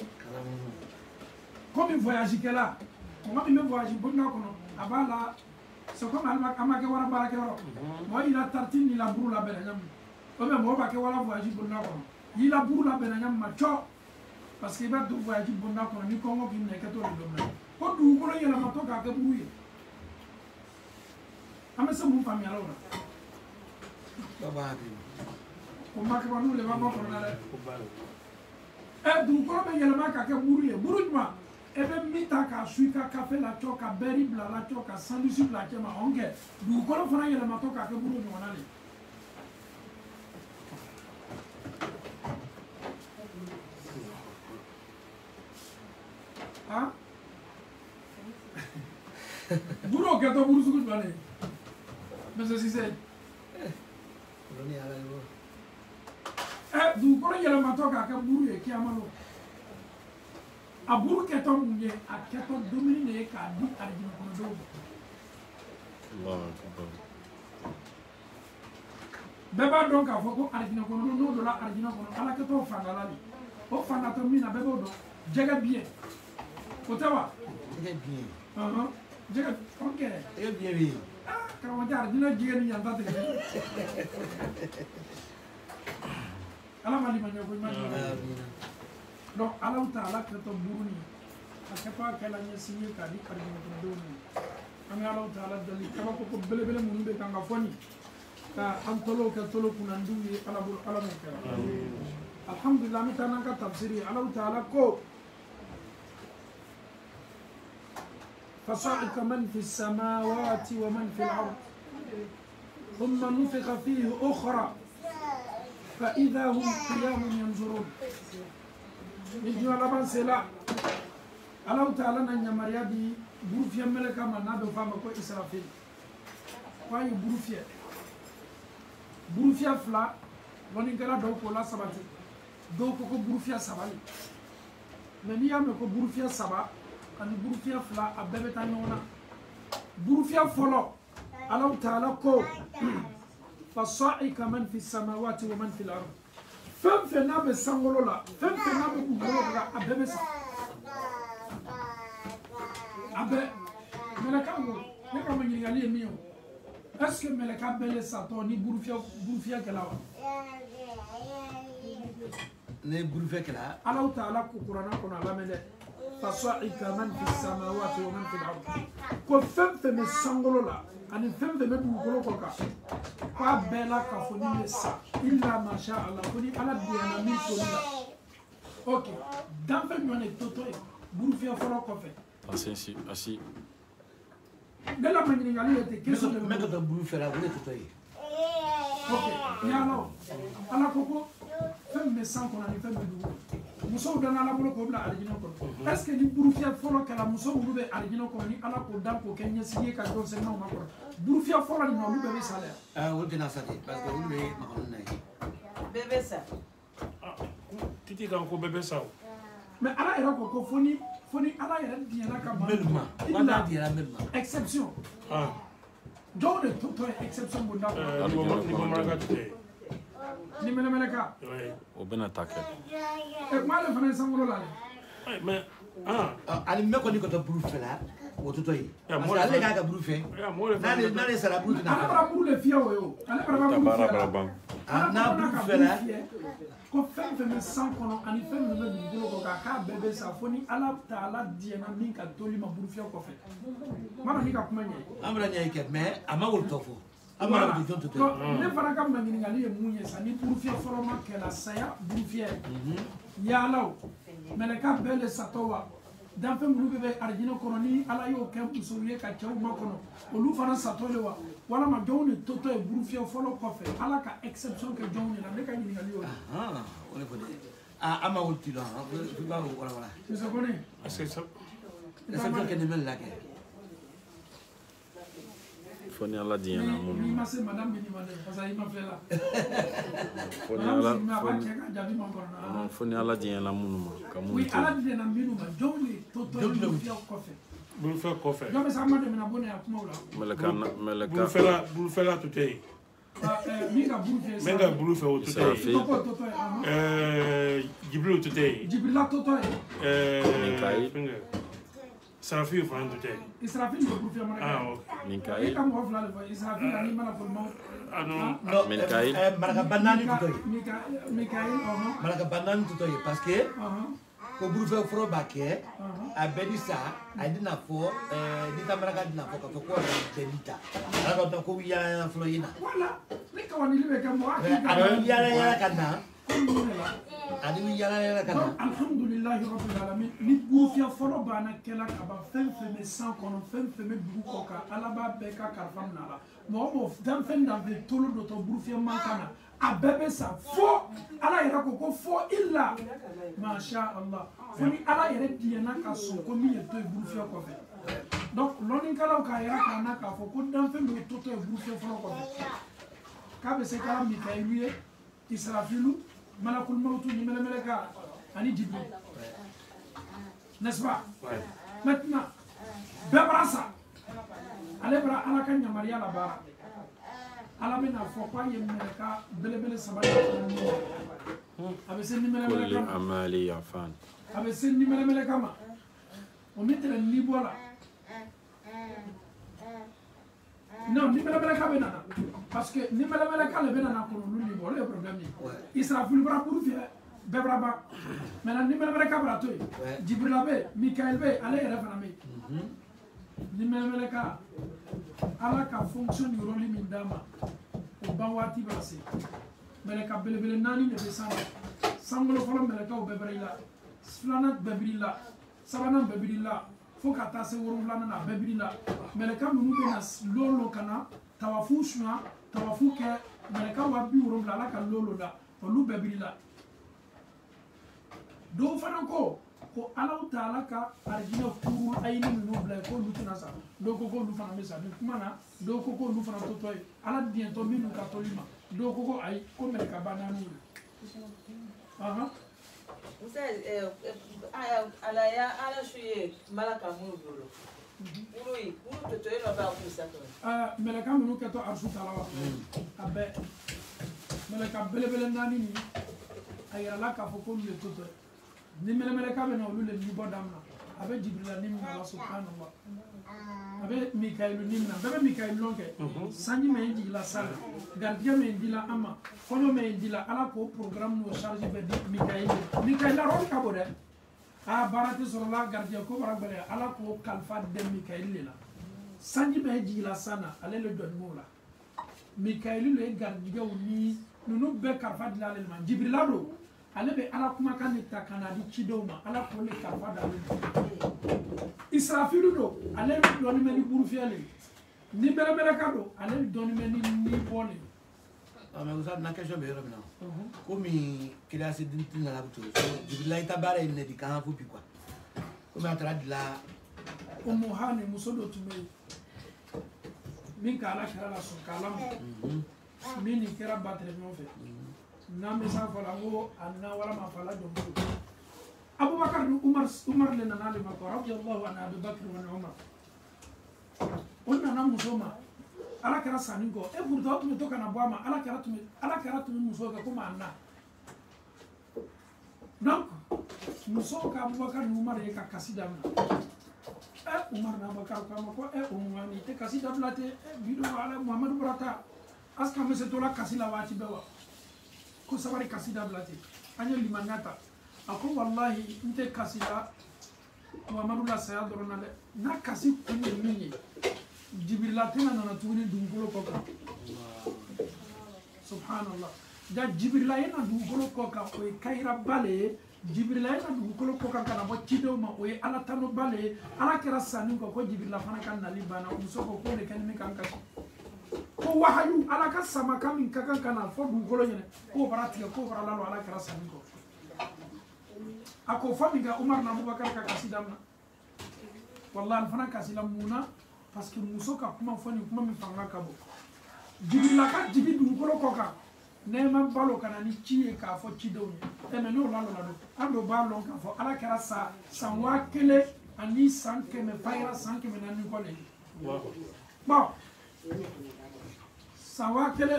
komi voyage kɛla mɔgɔ min bɛ voyage Burkina kɔnɔ a b'a la c'est comme an ma kɛ wara baarakɛyɔrɔ mɔgɔ y'i la tartine ni la buru labɛnna ɲami o bɛ mɔgɔ b'a kɛ wara voyage Burkina kɔnɔ y'i la buru labɛnna ɲami ma cɔ parce que i b'a to voyage Burkina kɔnɔ ni kɔngɔ k'i minɛ i kɛ t'o de dɔn ko dugukolo yɛlɛmatɔ k'a kɛ buru ye an bɛ se mun faamuyala o la o ma kɛba n'u le b'a bɔ kɔnɔna dɛ dugukolo bɛ yɛlɛma k'a kɛ buru ye buru jumɛn e bɛ min ta k'a su i ka kafe la cɔ ka bɛri bila la cɔ ka sandusi bila cɛ ma ɔn kɛ dugukolo fana yɛlɛmatɔ k'a kɛ buru ɲɔgɔnna de ah buru o kɛtɔ buru sugu jumɛn de monsieur Cissé dugukolo yɛlɛmatɔ k'a kɛ buru ye kiyama don a buru kɛtɔ mun ye a kɛtɔ dumuni de ye k'a di alijinɛ kɔnɔdenw ma bɛɛ b'a dɔn k'a fɔ ko alijinɛ kɔnɔdenw n'o donna alijinɛ kɔnɔ ala kɛtɔ fangala de o fangatɔ min na bɛɛ b'o dɔn jɛgɛ biyɛn o tɛ wa jɛgɛ ok biyɛn bɛ yen karamɔgɔcɛ alijinɛ jɛgɛ ni yan ta tɛ kelen ala ma limaniya ko ɲuman donc ala ta ala kɛtɔ buru ni a kɛtɔ a kɛla ɲɛsin ye k'a di alijinɛ kɔnɔdenw ma an bɛ ala ta ala deli kabako ko belebele minnu bɛ kan ka fɔ nin ka an tɔlɔw kɛ tɔlɔ kunnandiw ye ala bolo ala m'o kɛ alhamdulillah an bɛ taa n'an ka tafsiri ye ala ta ala ko فصعق من في السماوات ومن في الأرض ثم نفخ فيه أخرى فإذا هم قيام ينظرون نجوا لبان سلا الله تعالى نجمع دي بروفيا ملكا ما نادو فما كو إسرافيل واي بروفيا فلا لوني كلا دو كولا سباتي دو كوكو بروفيا سبالي من يامي كو بروفيا سبا ani burufia fila a bɛɛ bɛ taa ɲɔgɔn na burufia fɔlɔ Allahu Ta'ala ko fasa'ika man fi samawati wa man fil ard fɛn fɛn n'a bɛ sankolo la fɛn fɛn n'a bɛ dugukolo kan a bɛɛ bɛ sa a bɛɛ mɛlɛka ko ne ka ɲininkali ye min ye o est ce que mɛlɛka bɛɛ le satɔ ni burufia kɛla wa ne burufia kɛla Allahu Ta'ala ko Kuranɛ kɔnɔ a lamɛn dɛ فصعق من في السماوات ومن في الأرض ko fɛn fɛn bɛ sankolo la ani fɛn fɛn bɛ dugukolo kɔ kan k'a bɛɛ la ka fɔ ni bɛ sa illa masha Allah ko ni ala diyana min toli la ok danfɛn jumɛn de totɔ ye burufiyɛ fɔlɔ kɔfɛ asi ne la ma ɲininkali ye ten question de mɛ ka taa burufiyɛ la o de totɔ ye ok yala ala ko ko fɛn min bɛ san kɔnɔ ani fɛn min bɛ dugukolo muso dana ala bolo ko bila alijina ko est-ce que ni burufia folo kala muso ulu be alijina ko ni ala ko dan ko kenya sigi ka do sen no makoro burufia folo ni ulu be sale o dina sale parce que ulu be makon nay bébé ça titi kan ko bébé ça mais ala era ko foni ala era diana ka melma wala diana melma exception donc de tout exception bunda ni mo maraga tete ni melemeka o bena take e kuma le fana sangulo la mais ali me ko ni ko to burufela o to yi parce que ale ga burufe nani sala burufe na ala bara buru le fia wo ala bara buru na burufela ko fɛn fɛn bɛ san kɔnɔ ani fɛn fɛn bɛ dugukolo kɔ k'a bɛɛ bɛ sa fo ni ala taala diɲɛna min ka toli ma burufiyɛ kɔfɛ mana ni ka kuma ɲɛ an bɛna ɲɛ kɛ mais a ma wolo tɔ fɔ an bɛna bi jɔn to ne fana ka ɲininkali ye mun ye sa ni burufiyɛ fɔlɔ ma kɛla saya burufiyɛ yaalaw mɛlɛka bɛɛ le satɔ wa danfɛn minnu bɛ arijinɛ kɔnɔ ni ala y'o kɛ musow ye ka cɛw ma kɔnɔ olu fana satɔ le wa walama jɔnw de totɔ ye burufiyɛ fɔlɔ kɔfɛ ala ka exception kɛ jɔnw de la ne ka ɲininkali y'o ye o de fɔ de an ma wolo ti dɔn i b'a wala wala monsieur Kone exception kɛ nin bɛ la kɛ fo ni ala diɲɛ na mun ni ma se madame bi ni ma dɛ parce que i ma fɛ la fo ni ala diɲɛ na mun ma ka mun oui ala diɲɛ na minnu ma jɔnw de totɔ ye burufiyɛ kɔfɛ burufɛ kɔfɛ jɔn bɛ se an ma dɛmɛ na bɔ ne ya kumaw la burufɛla tute yen min ka burufiyɛ men ka burufɛ o tute yen totɔ ye jibril tute yen jibrila totɔ ye Sarafiu fana tute yen israfil de burufiyɛ mana kɛ Mikael ka mɔgɔ fila de fɔ israfil ani malakolima Mikael maraka banani to yi Mikael maraka banani to yi parce que ko burufe foro ba kɛ a bɛɛ ni sa a dina fɔ ni ta maraka dina fɔ ka fɔ ko bɛɛ ni ta ala ka dɔn ko yala fɔlɔ yi na wala ne kawanili bɛ kɛ mɔgɔ a yala ka na ani yala ka na alhamdulilahi rabbil alamin ni burufiyɛ fɔlɔ banna kɛla ka ban fɛn fɛn bɛ san kɔnɔ fɛn fɛn bɛ dugu kɔ kan ala b'a bɛɛ ka kalifa minɛ a la mɔgɔ mɔgɔ danfɛn danfɛn tolo dɔ tɔ burufiyɛ man kan na a bɛɛ bɛ sa fo ala yɛrɛ ko fo illa masha Allah fo ni ala yɛrɛ diɲɛna ka sɔn ko min ye to ye burufiyɛ kɔfɛ donc lɔnnikɛlaw k'a yɛrɛ k'a na k'a fɔ ko danfɛn dɔ totɔ ye burufiyɛ fɔlɔ kɔfɛ k'a bɛ se kɛra Mikaelu ye Israfilu malakul mawtu ni mɛlɛmɛlɛka ani Jibril n'est-ce pas maintenant bɛɛ bara sa ale bara ala ka yamaruya la baara ala bɛna fɔ k'a ye mɛlɛka belebele saba a bɛ se ni mɛlɛmɛlɛka ma amali yafan a bɛ se ni mɛlɛmɛlɛka ma o min tɛrɛ ni bɔ la non ni mɛlɛmɛlɛka bɛ nana parce que ni mɛlɛmɛlɛka le bɛ nana kɔnɔ olu ni bɔ olu ye problème ye Israfil bara burufiyɛ bɛɛ bara ban maintenant ni mɛlɛmɛlɛka bara to yen Jibrila bɛ yen Mikael bɛ yen ale yɛrɛ fana bɛ yen ni mɛlɛmɛlɛka ala ka fonction ni rôle min d'a ma o ban waati b'a se mɛlɛka belebele naani de bɛ san sankolo fɔlɔ mɛlɛkaw bɛɛ bɛrɛ i la filanan bɛɛ biri la sabanan bɛɛ biri la fo ka taa se wolonwulanan a bɛɛ biri la mɛlɛka ninnu bɛ na lolo ka na tawafu suɲa tawafu kɛ mɛlɛka wa 70 ala ka lolo da olu bɛɛ biri la dɔw fana ko Alahu Taala ka arijinɛ kuru ayini ninnu bila yen k'olu tɛna sa dɔw ko k'olu fana bɛ sa nin kuma na dɔw ko k'olu fana totɔ ye ala diɲɛtɔ minnu ka toli ma dɔw ko ayi ko mɛlɛka ba naani ye ala su ye malaka minnu bolo olu totɔ e nɔ b'a k'u sa mɛlɛka minnu kɛtɔ arisu tala wa a bɛɛ mɛlɛka belebele naani nin a yirala k'a fɔ k'olu ye totɔ ye ni mɛlɛmɛlɛka bɛ na olu le libɔ daminɛ a bɛ Jibrila ni min ala subhanallah a bɛ Mikaelu ni min bɛɛ bɛ Mikaelu lɔn kɛ sanji mɛ jigila sa la garijɛgɛ mɛ dila an ma kɔɲɔ mɛ dila ala k'o programme n'o charge bɛ di Mikaelu la rôle ka bon dɛ a baara tɛ sɔrɔ la garijɛgɛ ko bara gbɛlɛ ala k'o kalifa dɛ Mikaelu le la sanji mɛ jigila sa na ale le dɔnni b'o la Mikaelu le ye garijɛgɛw ni ninnu bɛɛ kalifa dila ale ma Jibrila do ale bɛ ala kumakan de ta ka na di cidenw ma ala k'o le kalifa d'ale ma Israfilu do ale dɔɔnin bɛ ni burufiyɛ le ni mɛlɛmɛlɛka do ale dɔɔnin bɛ ni bɔ le mais vous savez, la question est maintenant. Comme il y a ces deux trucs dans la bouche, je vais tabarer une éducation pour quoi. Comme on traite là. Umuhani musodo tume. Min kala kala la son kala. Min ni kera battre mon fait. Na me sa fala ngo anna wala ma fala do. Abu Bakar Umar le nana le makara radiyallahu anhu Abu Bakr wa Umar. Onna na musoma. Ala kera saningo e burda tume to kana boama ala kera tume muso ka kuma anna. Donc muso ka Abu Bakar Umar e ka kasida na. Umar na Bakar kama ko Umar ni te kasida blate bido ala Muhammad Burata aska me se tola kasila wati bewa ko sabari kasida blate anya limanata ako wallahi inte kasida Muhammad la saya dorona le na kasi kunye minye Jibril tena na tuni dungolo ko ka subhanallah da Jibril yana dungolo ko ka ko kaira bale Jibril yana dungolo ko ka kana bo chido ma o ala tano bale ala kera sanu ko Jibril fana kan nali bana muso ko le kan mi kan kasi ko wahayu ala ka sama kamin kakan kana fo dungolo nyene ko barati ko baralalo ala kera sanu ko ako fami ga Umar na Abubakar ka kasida na wallahi fana kasila muna parce que muso ka kuma foni kuma mi fanga ka bo Jibril ka jibi dungolo ko ka nema balo kana ni chiye ka fo chido ni e me no lalo lado ando balo ka fo ala kera sa sanwa kele ani sanke me paira sanke me nani ko le bon sanwa kele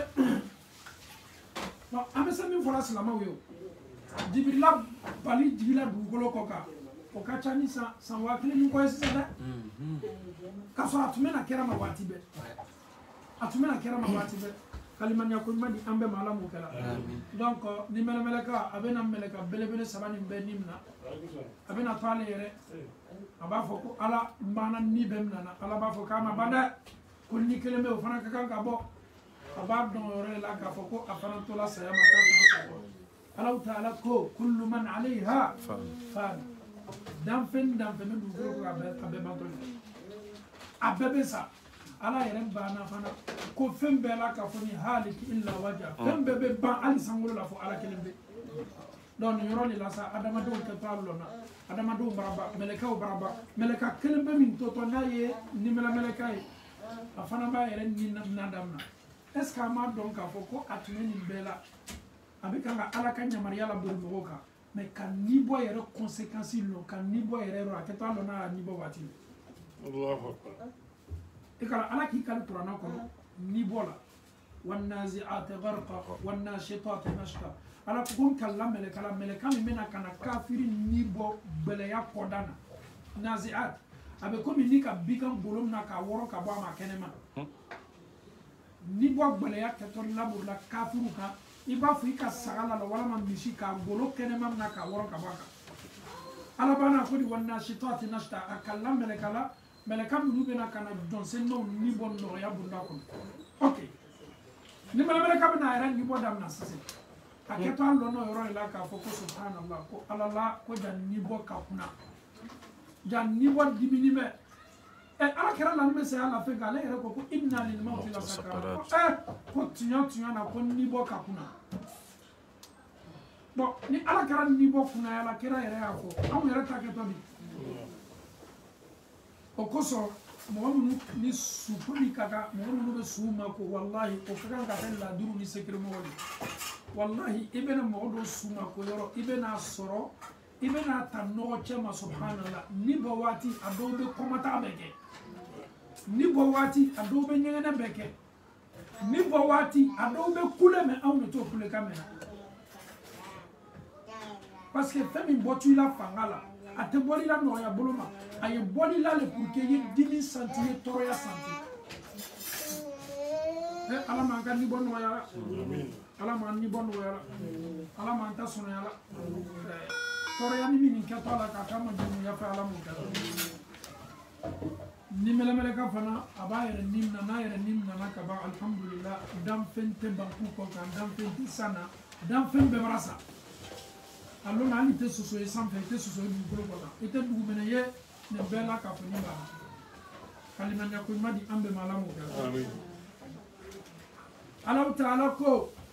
bon amesa mi fola salama yo Jibril bali Jibril dungolo ko ka o ka chani sanwa kele ni ko esida ka so atumena kera ma wati be kalimanya ko madi ambe malamu kala donc ni meleka abena meleka belebele sabani be nimna abena tale yere aba fo ko ala mana ni bemna na ala ba fo kama banda ko ni keleme o fana ka kan bo aba don yore la ka fo ko afana to la sayama ka ko ala taala ko kullu man alayha fan dam fen du ko abe manto abebe sa ala yere bana fana ko fembe la ka foni haliki illa waja fembe be ban ali sangolo la fo ala kelembe don yoro ni la sa adama do ke pallo na adama do baraba meleka kelembe min to na ye ni meleka e afana ba yere ni na damna est ce que ma don ka fo ko atmeni bela abika nga ala ka nyamari ala buru moka mais kan ni bo yere conséquences lo kan ni bo yere ro ke pallo na ni bo wati Allahu akbar ikala ala ki kal qur'ana ko ni bola wan nazi'at gharqa wan nashitat nashta ala kun kallam meleka mena kana kafiri ni bo bele ya kodana nazi'at abe ko mi ni ka bikan bolom na ka woro ka ba ma kenema ni bo bele ya ke ton labur la kafiru ka iba fu ka sagala la wala man bishi ka bolo kenema na ka woro ka ba ka ala bana ko di wan nashitat nashta akallam meleka munu bena kana don senno ni bon no ya bunda ko okay ni meleka bena era ni bodam na sase aketo ando no yoro la ka fo ko subhanallah ko alala ko jan ni bo ka kuna jan ni bo dimini me e ala kera la me se ala fe gale era ko inna lil mauti la sakarat ko tinya na ko ni bo ka kuna bon ni ala kera ni bo kuna ala kera era ko am era ta keto bi okoso mohamu ni supuni kaka mohamu be suma ko wallahi o kaka ka la duru ni sekre mo wali wallahi ibena modo suma ko yoro ibena soro ibena tanno chema subhanallah ni bawati adobe komata beke ni bawati adobe nyengena beke ni bawati adobe kule me awne to kule kamera parce que femi botu la fangala ate boli la no ya boloma aye boli la le pour que ye 10 centimes toroya santi ala man kan ni bonno ya ala man ni bonno ya ala man ta sono ya toroya ni min ka tola ka kama dum ya fa ala mun ka ni mele ka fana abayere nimna na yere nimna na ka ba alhamdulillah dam fente banku ko kan dam fente sana dam fembe barasa allo na ni te soso e sanfɛ te soso du bolo kɔnɔ i tɛ dugu mɛnɛ ye nin bɛɛ la ka fɔ ni ba kalimanya ko ma di an bɛɛ ma ala m'o kɛ Allahu Ta'ala ko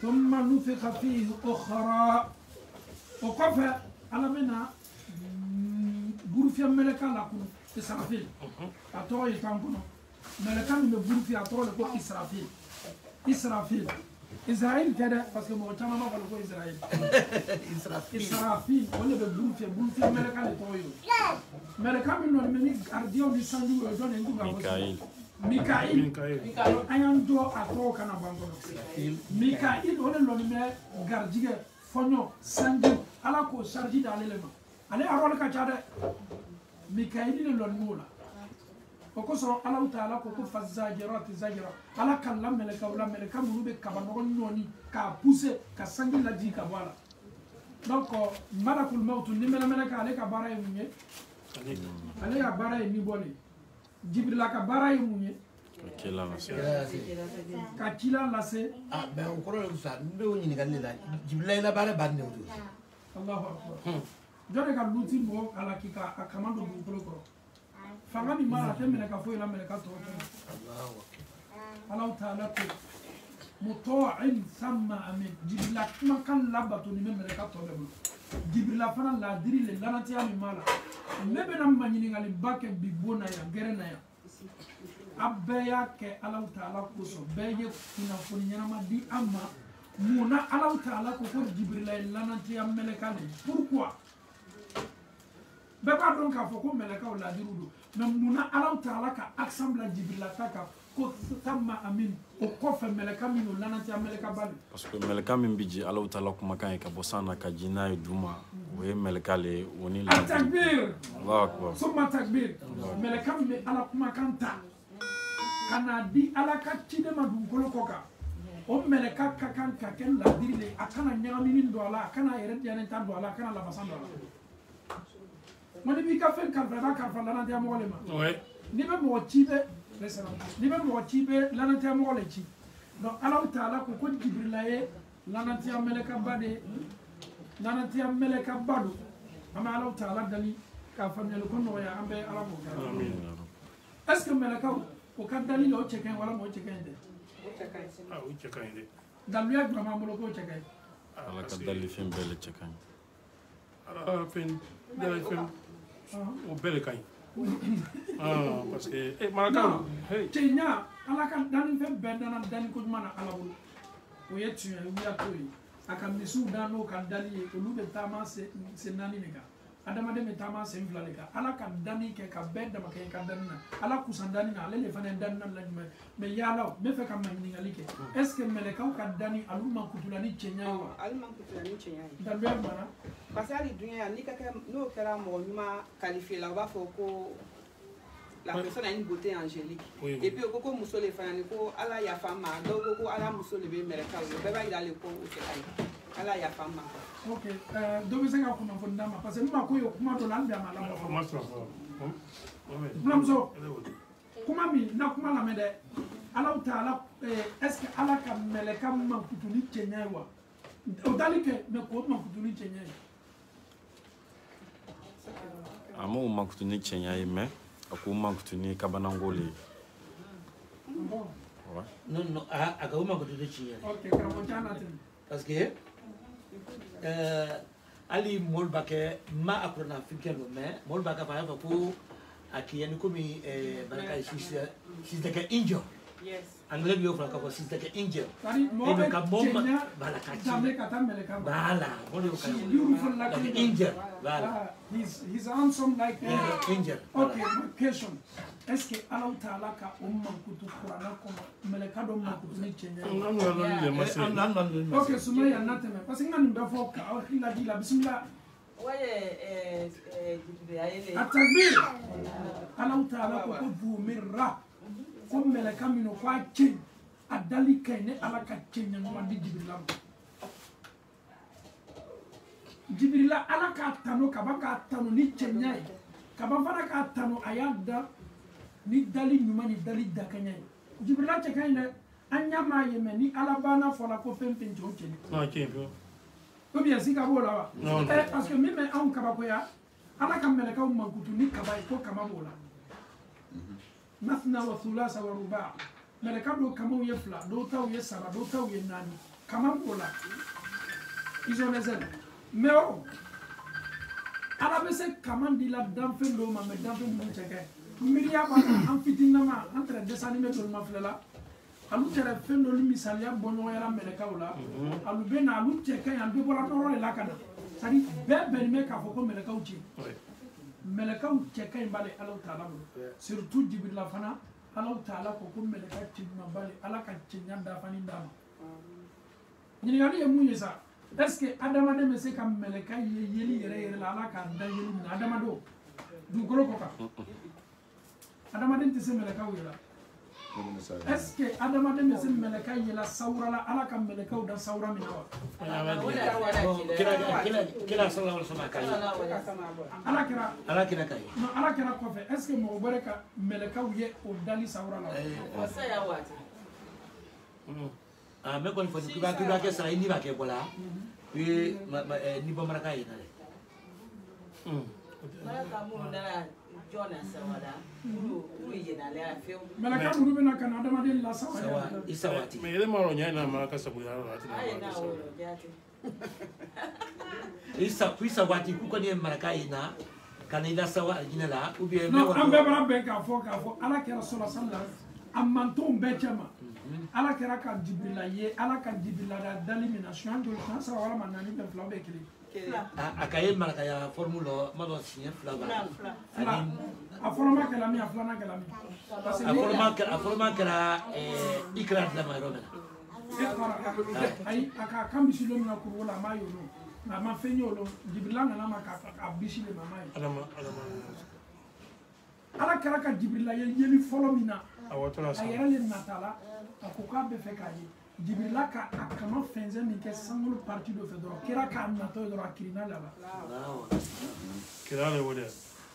ثم نفخ فيه أخرى وقف على منا غرفة ملكا لكم إسرافيل أتوه يتانكم ملكا من غرفة أتوه لكم إسرافيل إسرائيل كده بس كموتانا ما بقولكوا إسرائيل إسرافيل ولا بغرفة ملكا لتوه ملكا من نورمني أرديو لسانجو يدون ينتو Mikail ayando ato kana bangono Mikail on lo me gardige fonyo sangi ala ko chargi dalelema ale arol ka chade Mikail le lo mola ko so ala taala ko fazajirat zajira ala kallam meleka mulube kabano noni ka pousser ka sangi la di ka voilà donc malakul maut ni meleka ale ka bara yunye ale ya bara ni boli Jibril ka bara yumunye kakila lase ah ben on croit que ça nous ni ngal la Jibril la bara ban ne wudu Allahu akbar jode ka luti mo ala kika akamando bu kolokoro fanga ni mara temene ka foyi la meleka to Allahu akbar Allah taala ko muto'in thumma amin Jibril kuma kan labatu ni meleka to be Jibril fana la diri le lanati ami mala nebe na manyini ngali bake bibona ya gerena ya abaya ke Allah taala ko so beye kuna foni nyama di amma muna Allah taala ko Jibril la lanati am meleka ne pourquoi beba donc ka foko meleka o la dirudo mais muna Allah taala ka assemble Jibril ta ka ko tamma amin o ko fe meleka mino lanati am meleka bal parce que meleka min biji Allah taala kuma kan ka bosana ka jina e duma we meleka le woni la takbir Allahu akbar summa takbir meleka mi ala kuma kanta kana di ala ka cide ma dun kolo koka o meleka ka kan ka ken la dirile akana nyami min do ala akana yere diane tan do ala akana la basan do ala mani bi ka fen kan fa la na dia mo le ma Ouais. ni be mo cibe ni be mo cibe la na dia mo le ci donc ala taala ko Jibril ye la na dia meleka bade nanati meleka badu ama Allah taala dali ka famel ko no ya ambe ala mo Amin. est-ce que meleka o ka dali lo cheken wala mo cheken de Ah oui, tu as quand même. dalu ya grama mo ko cheken ala ka dalli fen bele cekan Ah, fin. Au bel caille. Ah, parce que. Eh, Maracao. Hey. chenya ala ka dali fe bedana dali ko mana ala bulu o yetu ya wiya to yi aka misu dano ka dali o lu be tama se nani ne ka adama de me tama se mfla le ka ala ka dani ke ka bedda ma ke ka dani na ala kusan dani na ale le fane dani na la me yala me fe ka mani ngali ke est ce que mele ka dani aluma kutulani chenya wa aluma kutulani chenya dalu ya mana parce que ali dunya ni ka no kera mo nyuma qualifier la va foko la personne a une beauté angélique. Oui. Et puis, beaucoup de les fans, ala ya femme, donc beaucoup ala muso le be mereka, beba il a le ko o sekai. Ala ya femme. OK. Donc c'est quand on fonda ma parce que moi ko yo kuma to landa ma la. Comment ça va? Namso. Kuma mi na kuma la mede. Ala taala est-ce que ala ka meleka ma kutuni chenya wa. O dalike me ko ma kutuni chenya. amo makutuni chenya ime aku makutuni kabanangoli ouais non aga uma ko de chiya OK ka mo jana tin parce que ali molbake ma aprona fikelo mais molbaka fa fa ko akiyani komi baraka she's like an angel. Yes. Anglais bio franca ko she's like an angel. Tari mo be chenya bala kati jamle kata meleka bala bole ko beautiful like an angel bala he's handsome like angel. OK my question est-ce que Allah taala ka umma kutu qur'ana ko meleka do ma kutu ni chenya Non, non, non, non. OK sumaya nateme parce que ngani ndo foka aw khila dila bismillah Ouais, التكبير Allah taala ko ko bumirra ko meleka mino kwa chen adali kene ala ka chenya ngwandi Jibril ala ka tano kabaka tano ni chenya kabafana ka tano ayada ni dali nyuma ni dali dakanya Jibril la chekanya anyama yeme ni ala bana fola ko fempen joncheni Non, tiens, ou bien si kabo la wa Non. parce que même en kabako ya ala ka meleka mankutu ni kabay ko kamabo la مثنى وثلاث ورباع ملكا دو كمو يفلا دو تاو يسرا دو تاو يناني kaman ko la ils ont les ailes mais oh ala be se kaman di la danfɛn dɔw ma mais danfɛn mun cɛ kɛ miiriya b'a la an fitininama an tɛrɛ dessin animé dɔw ma filɛ la alu tɛrɛ fɛn dɔw ni misaliya bɔ ɲɔgɔnyala mɛlɛkaw la alu bɛ na alu cɛ ka ɲi an bɛ bɔra nɔrɔ de la ka na c'est à dire bɛɛ bɛnnen bɛ k'a fɔ ko mɛlɛkaw cɛ mɛlɛkaw cɛ ka ɲi b'ale Alahu Taala bolo surtout Jibirila fana Alahu Taala ko mɛlɛka cɛ ɲuman b'ale ala ka cɛɲa dafani d'a ma ɲininkali ye mun ye sa est ce que adamaden bɛ se ka mɛlɛka ye yeli yɛrɛ yɛrɛ la ala k'a da yeli minɛ adamadenw dugukolo kɔ kan adamaden tɛ se mɛlɛkaw ye la est ce que adamaden bɛ se mɛlɛka ye la sawura la ala ka mɛlɛkaw da sawura min na wa kira sallallahu alaihi wasallam kai ala kira non ala kira kɔfɛ est ce que mɔgɔ wɛrɛ ka mɛlɛkaw ye o dali sawura la ah me kɔni fɔ kiba kɛ sara ni ba kɛ bɔla ye ni bamaraka ye na dɛ maraka mun nana jɔna sawada ulu yena le afeu mɛlɛka minnu bɛna ka na adamaden la sawura isawati mais yele maro nya na maraka sabu ya ati na wolo jati isawati ku kɔni ye maraka ye na kana ila sawa aljina la ou bien non an bɛɛ bara bɛn k'a fɔ ala kɛra sɔrɔ sallallahu a mantonw bɛɛ cɛ ma ala kɛra ka Jibirila ye ala ka Jibirila da dali min na suɲɛ joli suɲɛ saba walama naani bɛɛ fila bɛɛ kelen a ka ye marakaya formule lɔ ma dɔ siɲɛ fila ba a fɔlɔma kɛla min a filanan kɛla min parce que a fɔlɔma kɛra ikra dilama yɔrɔ min na ayi a ka kan bisi don min na kuru la a m'a ye o don nka a ma fɛn ye o don Jibirila nana ma k'a bisi de ma m'a ye ala kɛra ka Jibirila ye yeli fɔlɔ min na a yɛrɛ le nata la a ko k'a bɛ fɛ k'a ye Jibirila ka a kama fɛnsɛn min kɛ sankolo parti dɔ fɛ dɔrɔn kira k'a natɔ ye dɔrɔn a kirina la kira le wo de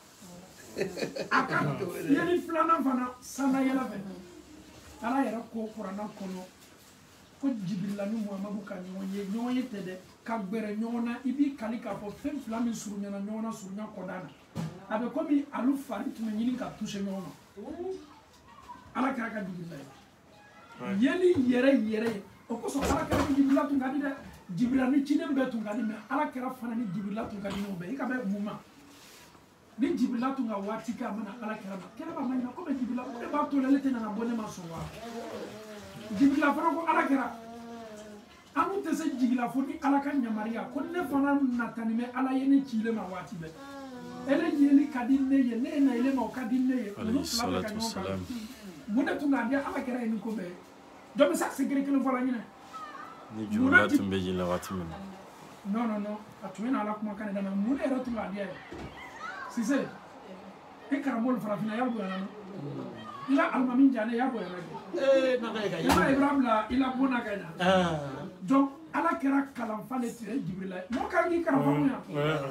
a ka yeli filanan fana sanda yɛlɛ fɛ ala yɛrɛ ko kuranna kɔnɔ ko Jibirila ni Muhamadu ka ɲɔgɔn ye tɛ dɛ ka gbɛrɛ ɲɔgɔn na i b'i kali k'a fɔ fɛn fila min surunyana ɲɔgɔn na surunya kɔda na a bɛ komi alu fari tun bɛ ɲini ka toucher ɲɔgɔn ma ala kɛra ka Jibirila ye yeli yɛrɛ ye o kosɔn ala kɛra ni Jibirila tun ka di dɛ Jibirila ni ciden bɛɛ tun ka di mais ala kɛra fana ni Jibirila tun ka di ɲɔgɔn bɛɛ i ka bɛ mun ma ni Jibirila tun ka waati kɛ a mana ala kɛra ma kɛra b'a ma ɲina komi Jibirila o de b'a to ale tɛ nana bɔ ne ma sɔn wa Jibirila fana ko ala kɛra an kun tɛ se jigila fo ni ala ka yamaruya ko ne fana natani bɛ ala ye ne cilen ma waati bɛɛ ele yeli ka di ne ye ne ye na ele ma o ka di ne ye olu fila bɛ ka ɲɔgɔn kan mun de tun k'a di ala kɛra ye nin ko bɛɛ dɔ bɛ se ka sekere kelen fɔ la ɲinɛ ni Jibirila tun bɛ jila waati min na non a tun bɛ na ala kumakan de lamɛn mun de yɛrɛ tun k'a di a ye Cissé i karamɔgɔ farafinna y'a bonya na i la alimami diya ne y'a bonya na kɛ i ma Ibrahima bila i la bon na ka ɲa donc ala kɛra kalanfa de tun ye Jibirila ye mɔgɔ kan k'i karamɔgɔ yan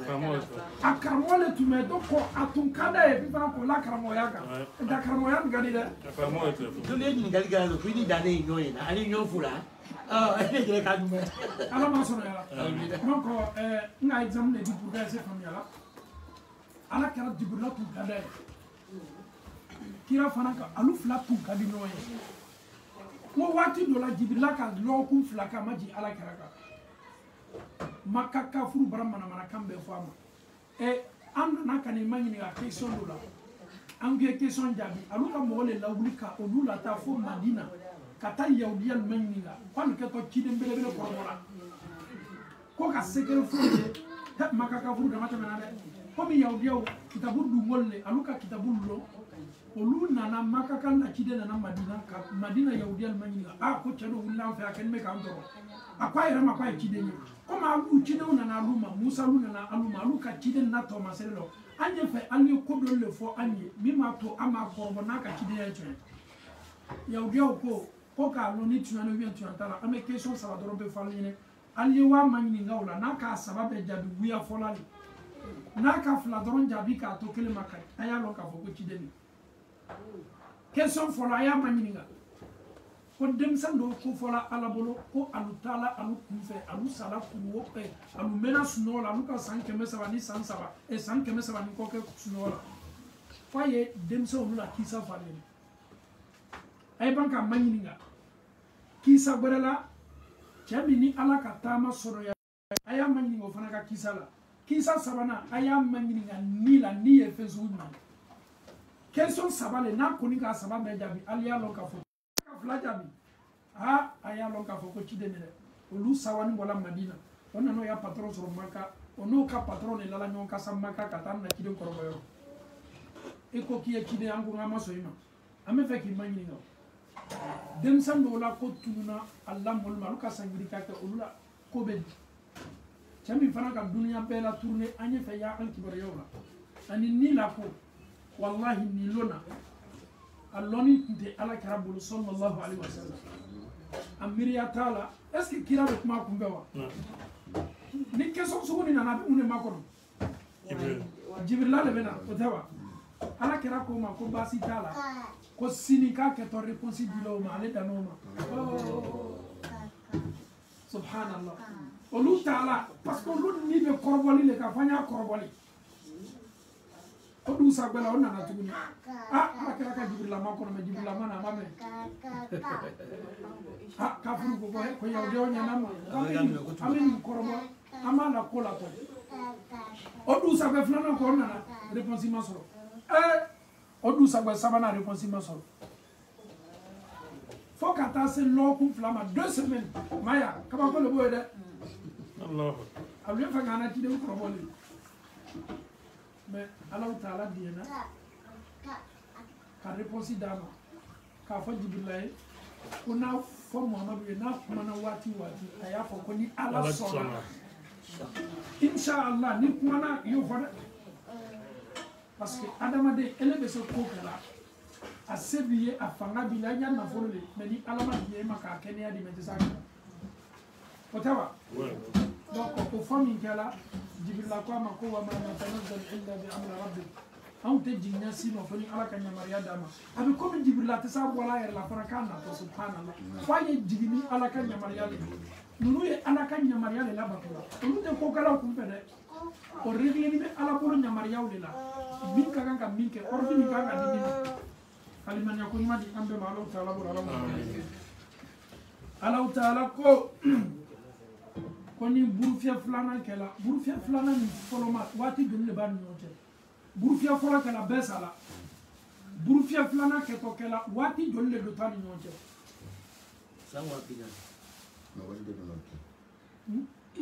a karamɔgɔ le tun bɛ dɔ kɔ a tun ka d'a ye bi fana k'o la karamɔgɔya kan nka karamɔgɔya nin ka di dɛ donc ne ɲininkali kɛra don ko i ni dan ne ye ɲɔgɔn ye na ani ɲɔgɔn fula ne yɛrɛ ka dun ala ma sɔrɔ yala donc n ka exemple de di pour que se faamuya la ala kɛra Jibirila tun ka d'a ye kira fana ka alu fila tun ka di ɲɔgɔn ye ko waati dɔ la Jibirila ka lɔgɔkun fila kɛ a ma jigin ala kɛra kan Maka kafuru bara manamanakan bɛɛ fɔ a ma an nana ka nin ma ɲininka question dɔ la an ye question jaabi olu ka mɔgɔ le lawuli ka olu lataa fo Madina ka taa yahudiya ninnu ɲininka k'olu kɛtɔ ciden belebele kɔrɔbɔra ko ka sekere foyi ye Maka kafuru dama tɛmɛna dɛ komi yahudiyaw kitabu dungɔli le olu ka kitabu lɔ olu nana Maka ka laciden nana Madina ka Madina yahudiya ninnu ɲininka ko cɛ dɔ wulila an fɛ a kɛlen bɛ k'an tɔrɔ a ko a yɛrɛ ma ko a ye ciden ye komi alu cidenw nana alu ma Musa lu nana alu ma alu ka ciden na tɔɔmasere lɔ an ye fɛ alu ye ko dɔ le fɔ an ye min b'a to an b'a kɔrɔbɔ n'a ka cidenya ye tiɲɛ yahudiyaw ko k'a lɔn ni tiɲɛ ni tiɲɛ t'a la an bɛ question saba dɔrɔn bɛ fɔ alu ɲɛna alu ye wa ma ɲininka o la n'a k'a saba bɛɛ jaabi wuya fɔla le n'a ka fila dɔrɔn jaabi k'a to kelen ma kari a y'a lɔn k'a fɔ ko ciden don question fɔlɔ a y'a ma ɲininka ko denmisɛn dɔw ko fɔla ala bolo ko alu taala alu kunfɛ alu sala kuru alu mɛnna sunɔgɔ la alu ka san 300 ni san 3 san 300 ni kɔ kɛ sunɔgɔ la f'a ye denmisɛn olu la kisa falen a ye ban ka ma ɲininka kisa wɛrɛ la Chamini ala katama soro ya aya manyi ngo fana ka kisala kisa sabana aya manyi nga nila ni e fezuma question sabale na koni ka saba be jabi aliya lo ka fo ka fla jabi ha aya lo ka fo ko chidene olu sawani wala madina ona no ya patron soro maka ono ka patron e lala nyon ka samaka ka tan na kide korobo yo e ko kiye kide angu ngama so ima ame fe ki manyi ngo dem sando la ko tununa allah mol maluka sangiri ka ke ulula ko be chami fana ka dunia bela tourner anye fe ya an kibar yola ani ni la ko wallahi ni lona alloni de ala karabul sallallahu alaihi wasallam amiriya taala est ce que kira be kuma kumbe wa ni keso suguni na nabi une makono jibril la le bena o tawa ala kira ko ma ko basi taala ko sini ka ke to réponse bilo ma ale danoma subhanallah olu taala parce que olu ni be korboli le ka fanya korboli odu sagbela on nana tuguni ala kira ka jibril la makono me jibril la mana mame ka furu ko yaw de onya nama amen korbo amala kola to odu sagbe flana ko nana réponse ma soro odu sagbe sabana réponse ma soro faut qu'attendre ce long flama 2 semaines maya kaba ko le boyde Allah abiya fa ngana ti de ko robole mais Allah taala diena ka réponse dama ka fa jibril ko na fo muhammadu na kuma na wati aya fo ko ni Allah sona inshallah ni kuma na yo fa parce que adama de elebe se ko kala a sebiye a fanga bilanya na folole mais ni alama biye maka kenya di metesa otawa donc ko fami kala jibril la ko ma ko wa ma tanazzal illa bi amri rabbik an te jinna sino fani ala kanya mariya dama abi ko min jibril la tesa wala yer la farakana to subhanallah fa ye jigini ala kanya mariya le nunu ye ala kanya mariya le la batula nunu te ko kala ko fede o regle ni be ala bolo nya mariya le la min ka kan ka min ke ordi min ka ka di kalimanya ko ma di ambe ma Allah taala bolo Allah taala ko koni burufia flana kala burufia flana ni foloma wati dum le ban nyote burufia fola kala besala burufia flana ke to kala wati dum le do tan nyote sawa pina no wali do no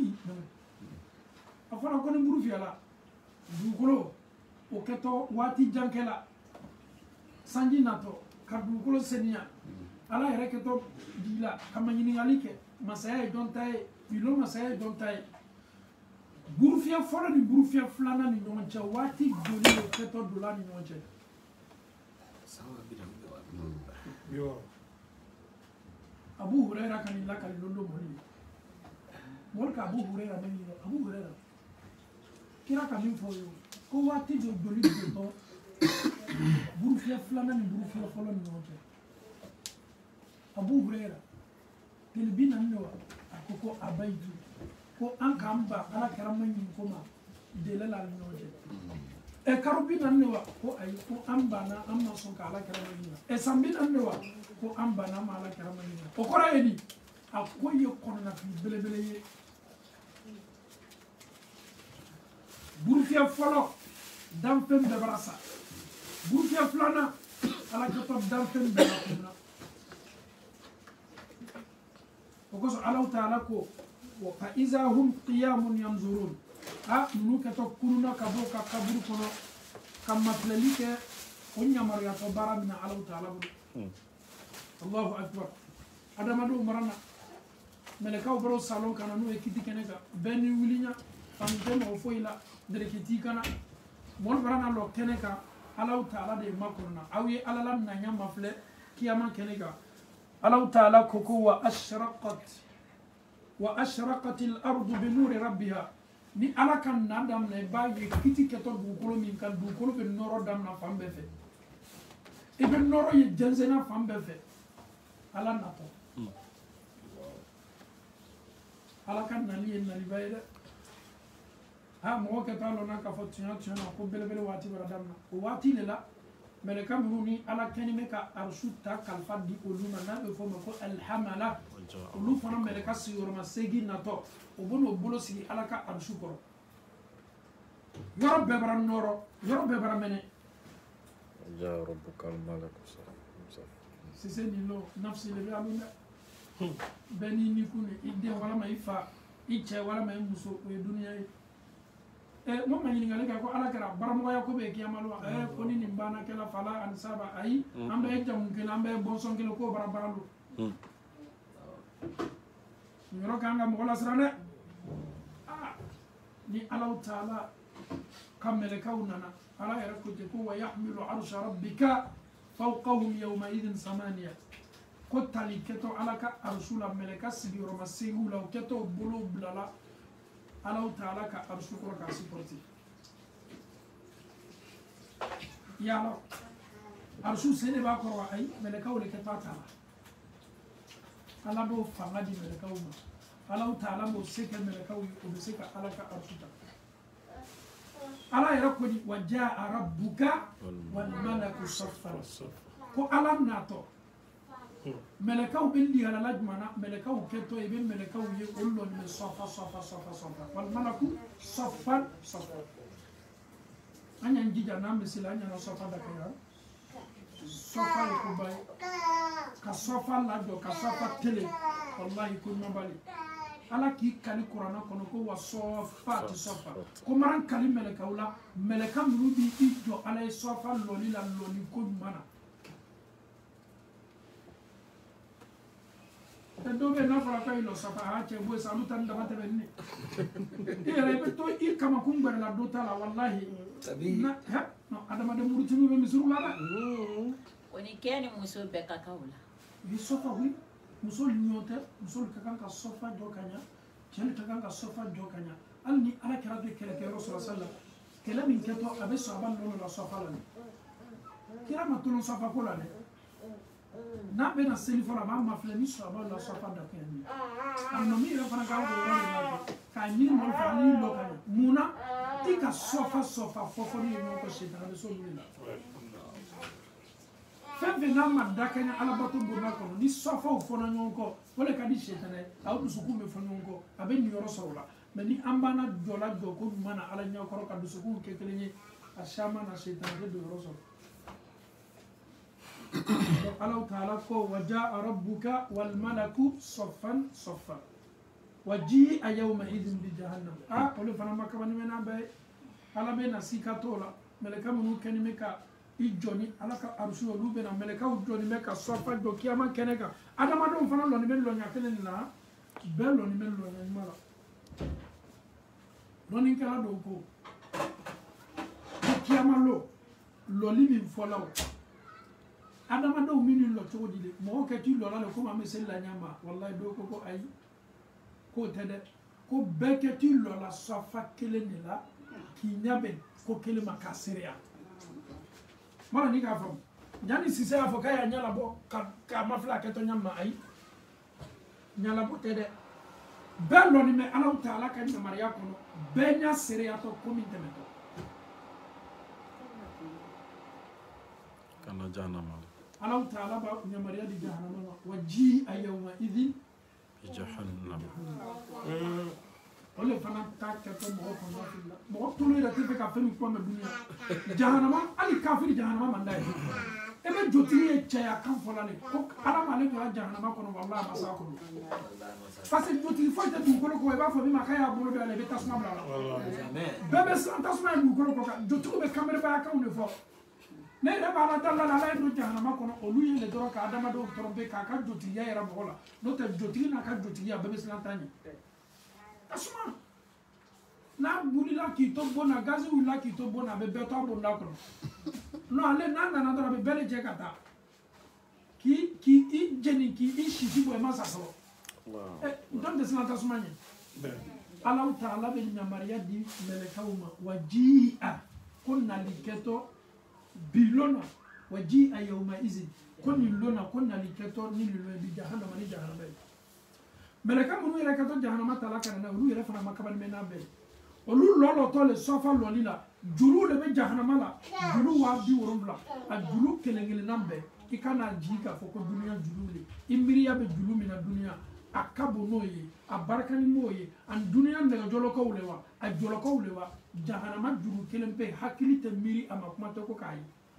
afara koni burufia la dukolo o keto wati jankela sanji nato ka dukolo senia ala yere keto dila kamanyini ngalike masaya dontaye bilo masaya dontaye burufia fola ni burufia flana ni nyonche wati doli o keto dola ni nyonche sawa pina yo Abu Huraira kan la kan londo moni molka Abu Huraira men ni Abu Huraira kira ka min fo yo ko wati do doli do burufia flana ni burufia fola ni nyonche Abu Huraira tilbina nwa akoko abaidu ko an kamba ala karaman yin kuma dele la nyonje e karubina nwa ko ay ko amba na amma son ka ala karaman yin e sambina nwa ko amba na ma ala karaman yin o kora edi akoye kono na fi belebele ye burufia folo dampen de brasa burufia flana ala ko top dampen de brasa وقص الله تعالى كو فإذا هم قيام ينظرون نو كتكوننا كبوكا كبر كنا كما تلليك ونيا مريا تبارا من الله تعالى الله أكبر هذا ما دو مرنا ملكاو برو سالون كنا نو يكتي كنكا بني ولينا فانتم وفويلا دركتي كنا مول برنا لو كنكا الله تعالى دي ما كنا أو يه الله لم نيا مفله كياما كنكا الله تعالى كوكو وأشرقت الأرض بنور ربها ni ala kan nadam ne baye kiti keto dukolo min kan dukolo be noro dam na fambe fe e be noro ye jenzena fambe fe ala nato ala kan nali en nali baye ha mo ke talo na ka fo tinya ko bele bele wati bara dam na o wati le la meleka minnu ni ala kɛni bɛ ka arusu ta kalifa di olu ma n'a bɛ fɔ o ma ko alhamala olu fana meleka sigiyɔrɔma 8 natɔ o bɛ n'o bolo sigi ala ka arusu kɔrɔ yɔrɔ bɛɛ bara nɔrɔ yɔrɔ bɛɛ bara mɛnɛ sise nin lo nafsi le bɛ alu dɛ bɛɛ n'i nikun i den walama i fa i cɛ walama i muso o ye duniya ye mo ma ɲininkali kɛ ko ala kɛra baramɔgɔya ko bɛ kiyama lo ko ni nin banna kɛla fala ani saba ayi an bɛɛ jamu kelen an bɛɛ bɔnsɔn kelen k'o bara baara lo nin yɔrɔ kan ka mɔgɔ lasiran dɛ ni alaw taala ka mɛlɛkaw nana ala yɛrɛ ko ten ko wa yahmilu arsha rabbika fawqahum yawma idin samaniya ko tali kɛtɔ ala ka arusu la mɛlɛka sigiyɔrɔma 8 la o kɛtɔ bolo bilala alaw taala ka arusu kɔrɔ k'a supporter yala arusu sen de b'a kɔrɔ ayi mɛlɛkaw de kɛtɔ a ta la ala b'o fanga di mɛlɛkaw ma alaw taala b'o se kɛ mɛlɛkaw ye o bɛ se ka ala ka arusu ta ala yɛrɛ ko di wa jaa rabbuka wal malaku saffan ko ala natɔ mɛlɛkaw bɛ lihalala jumana mɛlɛkaw kɛtɔ i bɛ mɛlɛkaw ye olu lɔni bɛ sɔfa wal malaku saffan an y'an jija n'an bɛ seli an y'an sɔfa da kɛ yan sɔfa ye ko ba ye ka sɔfa lajɔ ka sɔfa tele walahi ko ɲɔbali ala k'i kali kuranna kɔnɔ ko wa sɔfa ti sɔfa ko maran kali mɛlɛkaw la mɛlɛka minnu b'i jɔ ala ye sɔfa lɔni la lɔni ko ɲuman na dɔw bɛ n'a fɔra k'a ye lɔ sɔfa a y'a cɛ bɔ yen sa olu ta ni dama tɛmɛ ni i yɛrɛ i bɛ to i kamakun gbɛrɛla dɔ ta la walahi adamaden murutigiw bɛ misiriw la dɛ o ni kɛ ni muso bɛɛ ka kan o la i bɛ sɔfa wuli muso ɲɔ tɛ muso ka kan ka sɔfa jɔ ka ɲa cɛ ka kan ka sɔfa jɔ ka ɲa hali ni ala kɛra de kɛlɛkɛyɔrɔ sɔrɔ sa la kɛlɛ min kɛtɔ a bɛ sɔn a b'a nɔnɔ la sɔfa la dɛ kira ma tolon sɔfa ko la dɛ n'a bɛ na seli fɔlɔ a b'a mafilɛ ni sɔn a b'a la sɔfa da kɛ ni a nɔ min yɛrɛ fana k'a bɔ yɔrɔ de la k'a ɲini mɔgɔ fɛ ani lɔ ka ɲa munna i ka sɔfa fɔ ni ye ɲɔgɔn kɔ setan a bɛ so min la fɛn fɛn n'a ma da kɛ ni alabato bonda kɔnɔ ni sɔfaw fɔna ɲɔgɔn kɔ o de ka di setan ye a dusukun bɛ fɔ ɲɔgɔn kɔ a bɛ niyɔrɔ sɔrɔ o la mɛ ni an b'an jɔla jɔ ko ɲuman na ala ɲɛkɔrɔ ka dusukun kɛ kelen ye a caman na setan a tɛ don yɔrɔ sɔrɔ alaw taala ko wa jaa rabbuka wal malaku saffan wa ji'a yawma idin bi jahannam olu fana ma kabani mɛ n'a bɛɛ ye ala bɛ na si ka t'o la mɛlɛka minnu kɛni bɛ ka i jɔ ni ala ka arusu olu bɛ na mɛlɛkaw jɔni bɛ ka sɔfa jɔ kiyama kɛnɛ kan adamadenw fana lɔni bɛ lɔnya kelen na bɛɛ lɔni bɛ lɔnya ɲuman la lɔnikɛla dɔw ko kiyama lɔli min fɔla o adamadenw minnu lɔ cogo di de mɔgɔ kɛ t'i lɔla le komi an bɛ seli la ɲama walayi dɔw ko ayi k'o tɛ dɛ ko bɛɛ kɛ t'i lɔla sɔfa kelen de la k'i ɲɛ bɛn ko kelen ma k'a sereya mara ni k'a faamu yanni sise y'a fɔ k'a y'a ɲɛ labɔ k'a ma fila kɛtɔ ɲɛ ma ayi ɲɛ labɔ tɛ dɛ bɛɛ lɔni bɛ alaw ta ala ka yamaruya kɔnɔ bɛɛ ɲɛ sereyatɔ ko min tɛmɛtɔ kana jahanama alaw ta ala b'a yamaruya di jahanama ma wa ji a yawma idin bi jahannam o le fana ta kɛtɔ mɔgɔ kɔnɔ fili la mɔgɔ tolo yɛrɛ tɛ fɛ ka fɛn min fɔ mɛ duniya jahanama hali kafiri jahanama man d'a ye e bɛ jotigi ye cɛya kan fɔla de ko ala m'ale jɔra jahanama kɔnɔ walahi a ma s'a kɔnɔ parce que jotigi foyi tɛ dugukolo kɔ i b'a fɔ min ma k'a y'a bolo bɛ la i bɛ tasuma bila a la bɛɛ bɛ siran tasuma ye dugukolo kɔ kan jotigiw bɛ kanberebaakanw de fɔ ne yɛrɛ b'a la dala la ala ye don jahanama kɔnɔ olu ye le dɔrɔn ka adamadenw tromper k'a ka jotigiya yɛrɛ mɔgɔ la n'o tɛ jotigi n'a ka jotigiya bɛɛ bɛ siran ta ɲɛ tasuma n'a wulila k'i to bon na gazi wulila k'i to bon na a bɛ bɛɛ to a bonda kɔnɔ non ale n'a nana dɔrɔn a bɛ bɛɛ de jɛ ka taa k'i i jeni k'i sisi bɔ i ma sa fɔlɔ dɔn tɛ siran tasuma ɲɛ alaw ta ala bɛ yamaruya di mɛlɛkaw ma wa ji a ko nali kɛtɔ bi lɔnna wa ji a yawma izin ko nin lɔnna ko nali kɛtɔ ni nin lɔn bi jahanama ni jahanama ye mɛlɛka minnu yɛrɛ kɛtɔ jahanama ta la ka na olu yɛrɛ fana ma kabali mɛ n'a bɛɛ olu lolo to le sofa loli la juru le be jahannama la juru wa bi worobla a juru kelengele nambe ikana jika foko dunia juru le imiriya be juru mina dunia akabo noye a barakani moye an dunia ndaga joloko ulewa a joloko ulewa jahannama juru kelempe hakili te miri amakuma to ko kai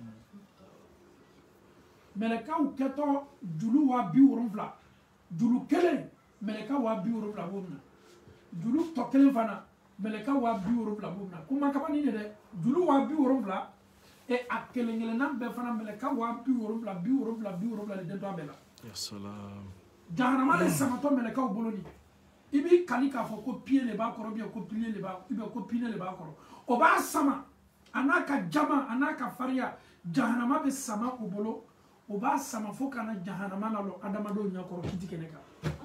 melekaw keto julu wa bi worobla julu kelen meleka wa bi worobla bomna julu to kelen fana meleka wa bi worobla bomna kuma kabani ne de julu wa bi worobla e akelengele nan be fana meleka wa bi worobla le de to abela ya salam jahannama le samato meleka o boloni ibi kali ka fo ko pied le ba koro bi ko pilier le ba ibe ko pine le ba koro o ba sama anaka jama anaka faria jahannama be sama o bolo o ba sama fo kana jahannama na lo adama do nya koro kiti keneka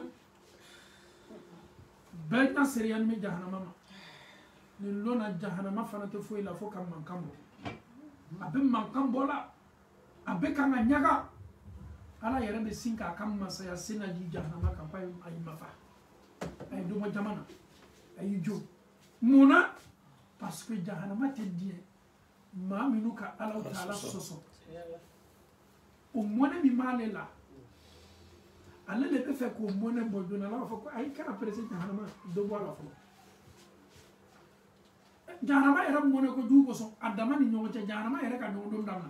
bena seriyan mi jahannama ma ni lona jahannama fana te fo ila fo kam mankambo abe mankambo la abe kana nyaga ala yere be sinka kam masaya sina ji jahannama ka pay ay mafa ay do mo jamana ay jo muna parce que jahannama te die ma minuka ala taala soso o mone mi malela ala le be fe ko mone bodona la fo ko ay kana presse jahannama do wala fo jahannama yere mone ko du ko so adama ni nyongo te jahannama yere ka do damna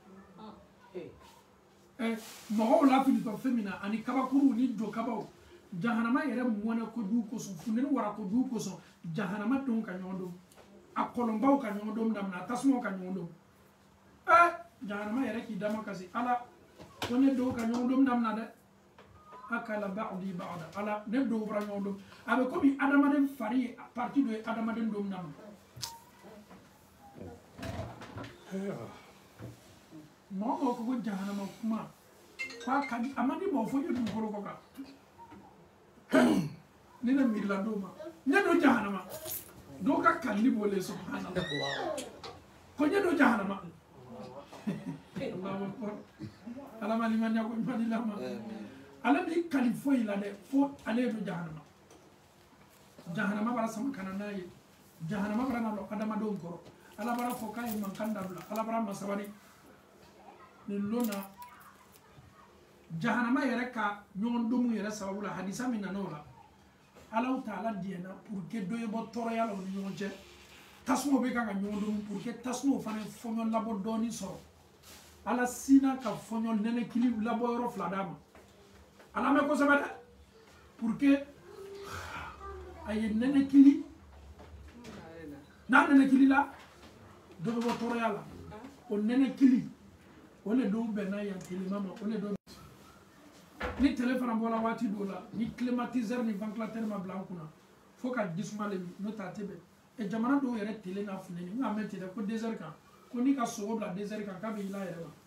mɔgɔw la fili tɔ femina ani kabakuru ni jo kabaw jahannama yɛrɛ mɔnɛ ko du kosɔn funteni wara ko du kosɔn jahannama denw ka ɲɔgɔn dɔn a kɔlɔnbaw ka ɲɔgɔn dɔn daminɛ a tasumaw ka ɲɔgɔn dɔn jahannama yɛrɛ k'i dama kasi ala ko ne dɔw ka ɲɔgɔn dɔn daminɛ dɛ akala ba'di ba'da ala ne dɔw bara ɲɔgɔn dɔn a bɛ komi adamaden fari ye parti dɔ ye adamaden dɔn daminɛ mɔgɔ ko jahannama kuma kwa kadi amadi mo fo yedu ko ko ka ni na mirla do ma ne do jahannama do ka kalli bole subhanallah ko ne do jahannama Allahu akbar ala mali man yako mali lama ala bi kalli fo ila de fo ale do jahannama bara sama kanana ye jahannama bara na lo adama do ko ala bara fo kay man kandabla ala bara masabani ni lona jahannama yɛrɛ ka ɲɔgɔn domu yɛrɛ sababu la hadisa min nana o la Allahu taala diɲɛna pour que dɔ ye bɔ tɔɔrɔya la o ni ɲɔgɔn cɛ tasuma bɛ kan ka ɲɔgɔn domu pour que tasuma fana ye fɔɲɔ labɔ dɔɔni sɔrɔ ala sina ka fɔɲɔ nɛnɛkili labɔ yɔrɔ fila d'a ma ala mɛn kosɛbɛ dɛ pour que a ye nɛnɛkili n'a nɛnɛkili la dɔ bɛ bɔ tɔɔrɔya la o nɛnɛkili o le do bɛnna yan telema ma o le do ni téléphone bɔla waati dɔw la ni climatiseur ni ventilateur ma bila an kunna fo ka jisuma le n'o tɛ a tɛ bɛn jamana dɔw yɛrɛ tele n'a funɛni n k'a mɛn ten dɛ ko 2 heures kan ko n'i ka sogo bila 2 heures kan k'a bɛ yɛlɛ a yɛrɛ ma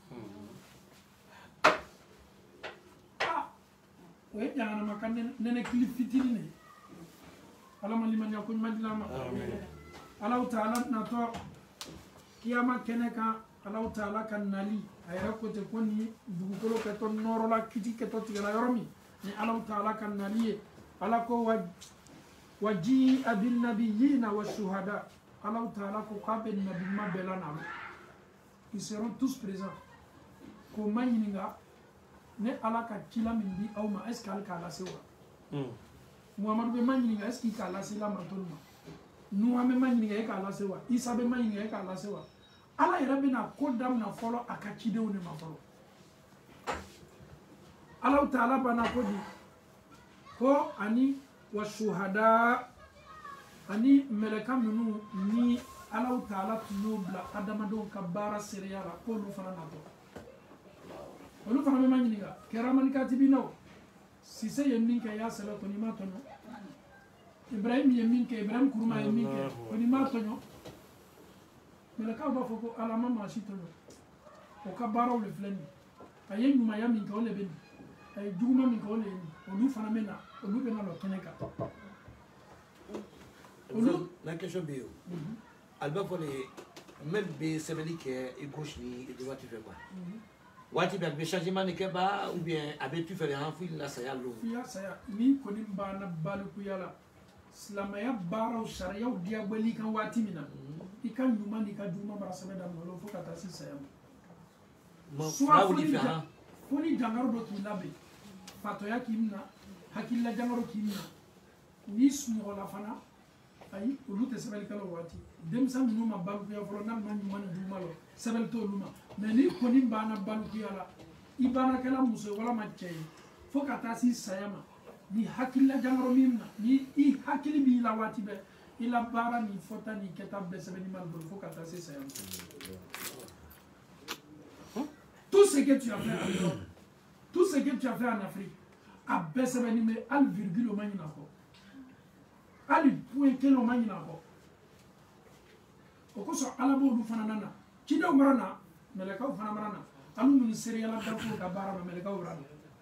o ye jahanama ka nɛnɛkili fitinin de ye ala ma limaniya ko ɲuman di la ma Allahu taala natɔ kiyama kɛnɛ kan Allahu taala ka nali a yɛrɛ ko ten ko ni dugukolo kɛtɔ nɔrɔ la kiti kɛtɔ tigɛla yɔrɔ min ni Allahu taala ka nali ye ala ko waji'a bin nabiyina wa shuhada Allahu taala ko k'a bɛ nabima bɛɛ la nalo ils seront tous présents ko ma ɲininka ne ala ka cila min di aw ma est ce que ale k'a lase wa Muhamadu bɛ ma ɲininka est ce que k'a lase la mantolu ma Nuha bɛ ma ɲininka e k'a lase wa Isa bɛ ma ɲininka e k'a lase wa ala yɛrɛ bɛna ko damina fɔlɔ a ka cidenw de ma fɔlɔ Allahu taala banna ko di ko ani wa shuhada ani mɛlɛka minnu ni Allahu taala tun y'o bila adamadenw ka baara seereya la k'olu fana natɔ olu fana bɛ ma ɲininka kiraman katibinaw Sise ye min kɛ i y'a sɛbɛn kɔni i m'a tɔɲɔ Ibrahim ye min kɛ Ibrahim Kuruma ye min kɛ kɔni i m'a tɔɲɔ mɛlɛkaw b'a fɔ ko ala ma maa si tɔɲɔ o ka baaraw le filɛ nin ye a ye ɲumanya min kɛ o le bɛ nin a ye juguma min kɛ o le ye nin olu fana bɛ na olu bɛ na lɔ kɛnɛ kan olu la question bɛ yen o ale b'a fɔ de même bɛ sɛbɛnni kɛ i gauche ni i droite fɛ quoi waati bɛɛ a bɛ changement de kɛ ba ou bien a bɛ tu fɛ de an fo la saya lo ya saya ni kɔni banna balikuya la silamaya baaraw sariyaw diyabali kan waati min na i ka ɲuman ni ka juguman bara sɛbɛ daminɛ o fo ka taa se saya ma soit fo ni jangaro dɔ k'i labɛn fatɔya k'i minɛ hakilila jangaro k'i minɛ n'i sunɔgɔla fana ayi olu tɛ sɛbɛnnikɛlaw waati denmisɛn ninnu ma balikuya fɔlɔ n'a ma ɲuman ni juguman lɔ sɛbɛnni t'olu ma mais n'i kɔni banna balikuya la i banna kɛla muso ye walama cɛ ye fo ka taa se saya ma ni hakilila jangaro min na ni i hakili b'i la waati bɛɛ i la baara ni fɔta ni kɛta bɛɛ sɛbɛnni ma bolo fo ka taa se saya ma tout ce que tu as fait en Europe tout ce que tu as fait en Afrique a bɛɛ sɛbɛnni bɛ hali virgule o ma ɲinɛ kɔ hali point kelen o ma ɲinɛ kɔ o kosɔn ala b'olu fana na cidenw mara na mɛlɛkaw fana mara na hali minnu seriyala dafo ka baara ma mɛlɛkaw mara na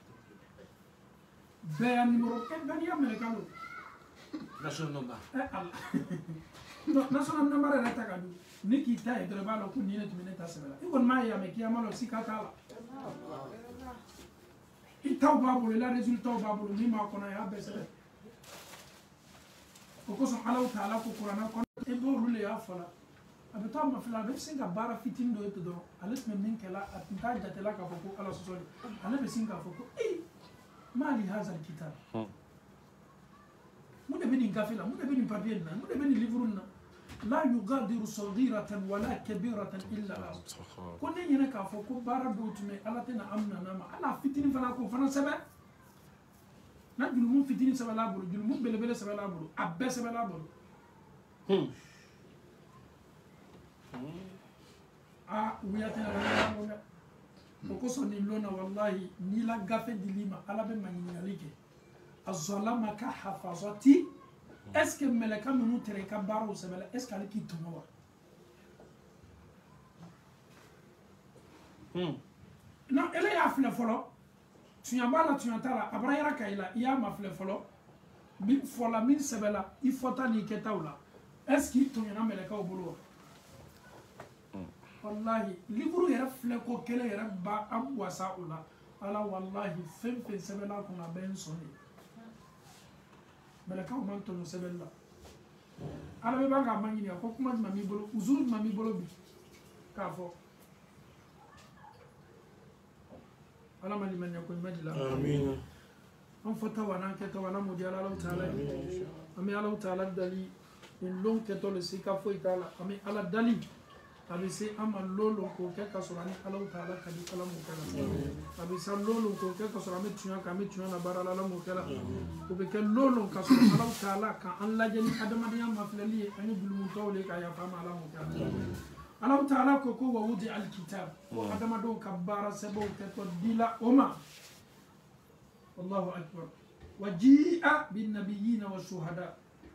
bɛɛ y'a numéro bɛɛ n'i ya mɛlɛka don national number national number yɛrɛ ta ka don ni k'i ta ye dɔrɔn i b'a dɔn ko nin de tun bɛ ne ta sɛbɛn la i kɔni m'a ye a mɛ kiyama la sika t'a la i taw b'a bolo i la résultat b'a bolo min b'a kɔnɔ a y'a bɛɛ sɛbɛn o kosɔn alaw taala ko kuranna kɔnɔ i b'olu le y'a fɔ la a bɛ to a ma fila a bɛ se ka baara fitinin dɔ ye ten dɔrɔn ale tun bɛ min kɛla a tun t'a jatela k'a fɔ ko ala sɔsɔ de ale bɛ sin k'a fɔ ko ما لهذا الكتاب من بني قافلة من بني بابيلنا من بني ليفرنا لا يغادر صغيرة ولا كبيرة إلا كنا هنا كافو كبارة دوتمي على تنا أمنا نما على فتنة فنا كو فنا سبع نجل مون فتنة سبع لابورو جل مون بلا بلا سبع لابورو أبى سبع لابورو وياتنا ولا وكسر نيلونا والله نيلا غافي ديليما على بما ينياليك الظلام كحفظتي اسك ملكا منو تريكا بارو سبلا اسك عليك تموا نا الا يافل فلو تيامبالا تيانتالا ابرا يرا كايلا يا مافل فلو من فلا من سبلا يفوتا ني كتاولا اسك تونينا ملكا وبلو wallahi liburu yɛrɛ filɛ ko kelen yɛrɛ ba an wasa o la ala wallahi fɛn fɛn sɛbɛnna kun a bɛɛ n sɔn de mɛlɛkaw man tɔnɔ sɛbɛnni la ala bɛ b'a k'a ma ɲininka ko kuma jumɛn b'i bolo uzuru jumɛn b'i bolo bi k'a fɔ ala ma limaniya ko ɲuman di la an fɔta wa n'an kɛtɔ wa n'an m'o di ala taala ye an bɛ ala taala dali nin lon kɛtɔ le se ka foyi t'a la an bɛ ala dali a bɛ se an ma lolo k'o kɛ ka sɔrɔ ani ala taala ka di ala m'o kɛ la a bɛ se lolo k'o kɛ ka sɔrɔ an bɛ tunya kan an bɛ tunya na baara la ala m'o kɛ la o bɛ kɛ lolo ka sɔrɔ ala taala ka an lajɛ ni adamadenya mafilɛli ye an ye jurumusɔnw le ka yafa ma ala m'o kɛ la ala taala ko ko wa wudi alkitab adamadenw ka baara sɛbɛnw kɛtɔ dila o ma wallahu akbar wa ji'a bin nabiyina wa shuhada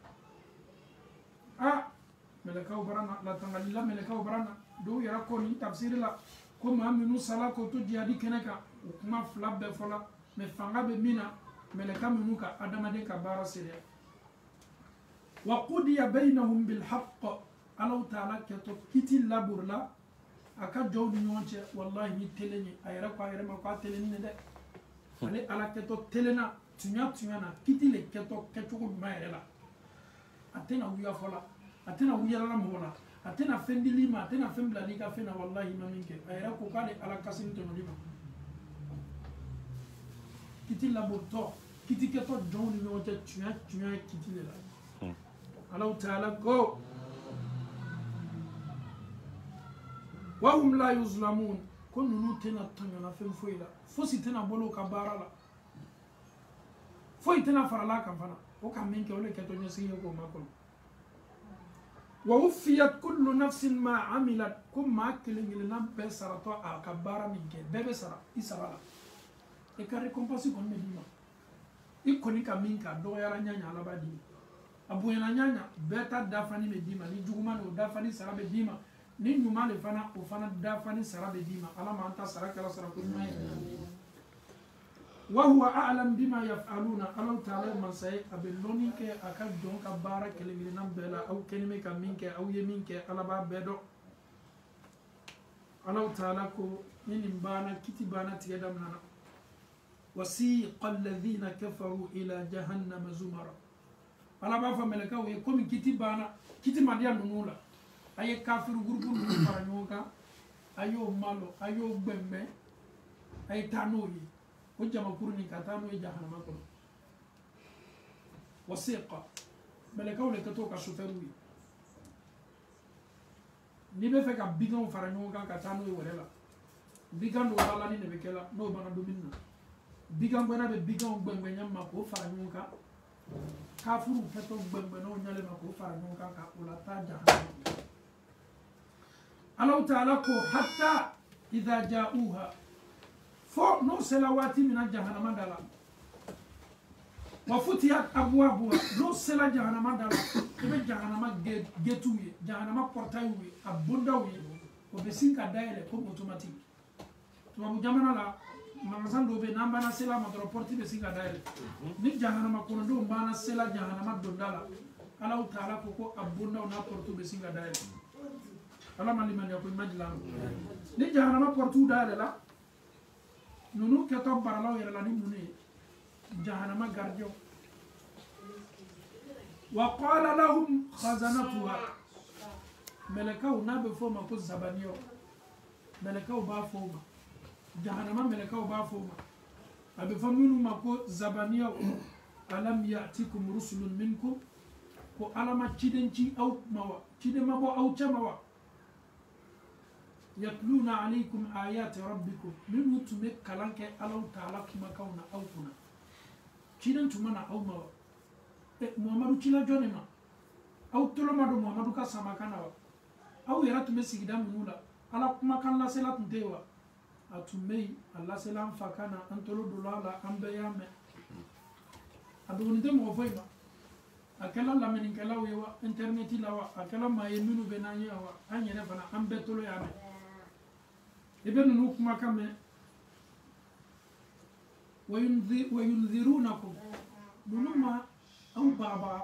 melekaw barana la tangalila melekaw barana do yara ko ni tafsir la ko ma minu sala ko to jihadi keneka o kuma fila bɛɛ fɔla mais fanga bɛ min na meleka minnu ka adamaden ka baara sere wa qudiya bainahum bil haqq alaw taala kɛtɔ kiti laburla a ka jɔw ni ɲɔgɔn cɛ wallahi ni telen ye a yɛrɛ ko a yɛrɛ ma ko a telen ni dɛ ale ala kɛtɔ telenna tunya na kiti le kɛtɔ kɛcogo ɲuman yɛrɛ la a tɛna wuya fɔla a tɛna wuyala mɔgɔ la a tɛna fɛn dili ma a tɛna fɛn bila n'i ka fɛn na wallahi ma min kɛ a yɛrɛ ko k'ale ala kasini tɔnɔli ma kiti labortɔ kiti kɛtɔ jɔnw ni ɲɔgɔn cɛ tunya ye kiti le la alaw taala ko wa hum la yuzlamun ko ninnu tɛna tɔɲɔna fɛn foyi la fosi tɛna bolo ka baara la foyi tɛna farala kan fana o ka min kɛ o le kɛtɔ ɲɛsigi ye k'o makɔnɔ ووفيت كل نفس ما عملت كما كلنا بسرطة كبارة من كده بسرعة إسرائيل إكاري كومباسي كون مديما إكوني كمين كدو يرا نيانيا على بدي أبو ينا نيانيا بيتا دافاني مديما ني جومان و دافاني سرا بديما ني نيوما لفانا وفانا دافاني سرا بديما على ما أنت سرا كلا سرا كل ما وهو أعلم بما يفعلون الله تعالى من سي أبلوني كي أكاد جون كبارة كلمة بلا أو كلمة كمين كي أو يمين كي على باب بدو الله تعالى كو نبانا كتبانا تيدمنا وسيق الذين كفروا إلى جهنم زمرا ala b'a fɔ mɛlɛkɛw ye komi kiti banna kiti ma diya ninnu la a ye kafiru gurupu ninnu fara ɲɔgɔn kan a y'o malo a y'o gbɛngbɛn a ye taa n'o ye o jamakuru nin ka taa n'o ye jahanama kɔnɔ wasiqa mɛlɛkɛw le ka to ka sofɛriw ye n'i bɛ fɛ ka biganw fara ɲɔgɔn kan ka taa n'o ye wɛrɛ la bigan dɔw b'a la ni de bɛ kɛ la n'o banna dumuni na bigan gbɛna bɛ biganw gbɛngbɛnya ma k'o fara ɲɔgɔn kan kafiru kɛtɔ gbɛngbɛnaw ɲalen ma k'o fara ɲɔgɔn kan ka o la taa jahanama Allahu Ta'ala ko hatta idha ja'uha fo no sela waati min na jahanama da la wa futiyat abwabuha no sela jahanama da la i bɛ jahanama getuw ye jahanama portail ye a bondaw ye o bɛ sin ka dayɛlɛ comme automatique tubabu jamana la magasin dɔw bɛ yen n'an banna sela ma dɔrɔn porte bɛ sin ka dayɛlɛ ni jahanama kɔnɔdenw banna sela jahanama donda la Allahu Ta'ala ko a bondaw n'a porte bɛ sin ka dayɛlɛ ala ma limaniya ko ma dilan ni jahanama porte dayɛlɛ la nunu kɛtɔ baralaw yɛrɛ la ni mun ye jahanama gardien wa qala lahum khazanatuha mɛlɛkɛw n'a bɛ fɔ o ma ko zabaniyaw mɛlɛkɛw b'a fɔ o ma jahanama mɛlɛkɛw b'a fɔ o ma a bɛ fɔ minnu ma ko zabaniyaw alam ya'tikum rusulun minkum ko ala ma ciden ci aw ma wa ciden ma bɔ aw cɛ ma wa yatluna alaykum ayati rabbikum minnu tun bɛ kalan kɛ Allahu Ta'ala kumakanw na aw kunna ciden tun ma na aw ma wa Muhammadu cila jɔn ma aw tolo ma don Muhammadu ka samakan na wa aw yɛrɛ tun bɛ sigida minnu la ala kumakan lasela tun tɛ yen wa a tun bɛ yen a lasela an fa kan na an tolo donna a la an bɛɛ y'a mɛn a dɔgɔnin tɛ mɔgɔ foyi ma a kɛla lamɛnnikɛlaw ye wa internet la wa a kɛla maa ye minnu bɛ n'an ye wa an yɛrɛ fana an bɛɛ tolo y'a mɛn i bɛ ninnu kumakan mɛn wa yunzirunakum ninnu ma aw baba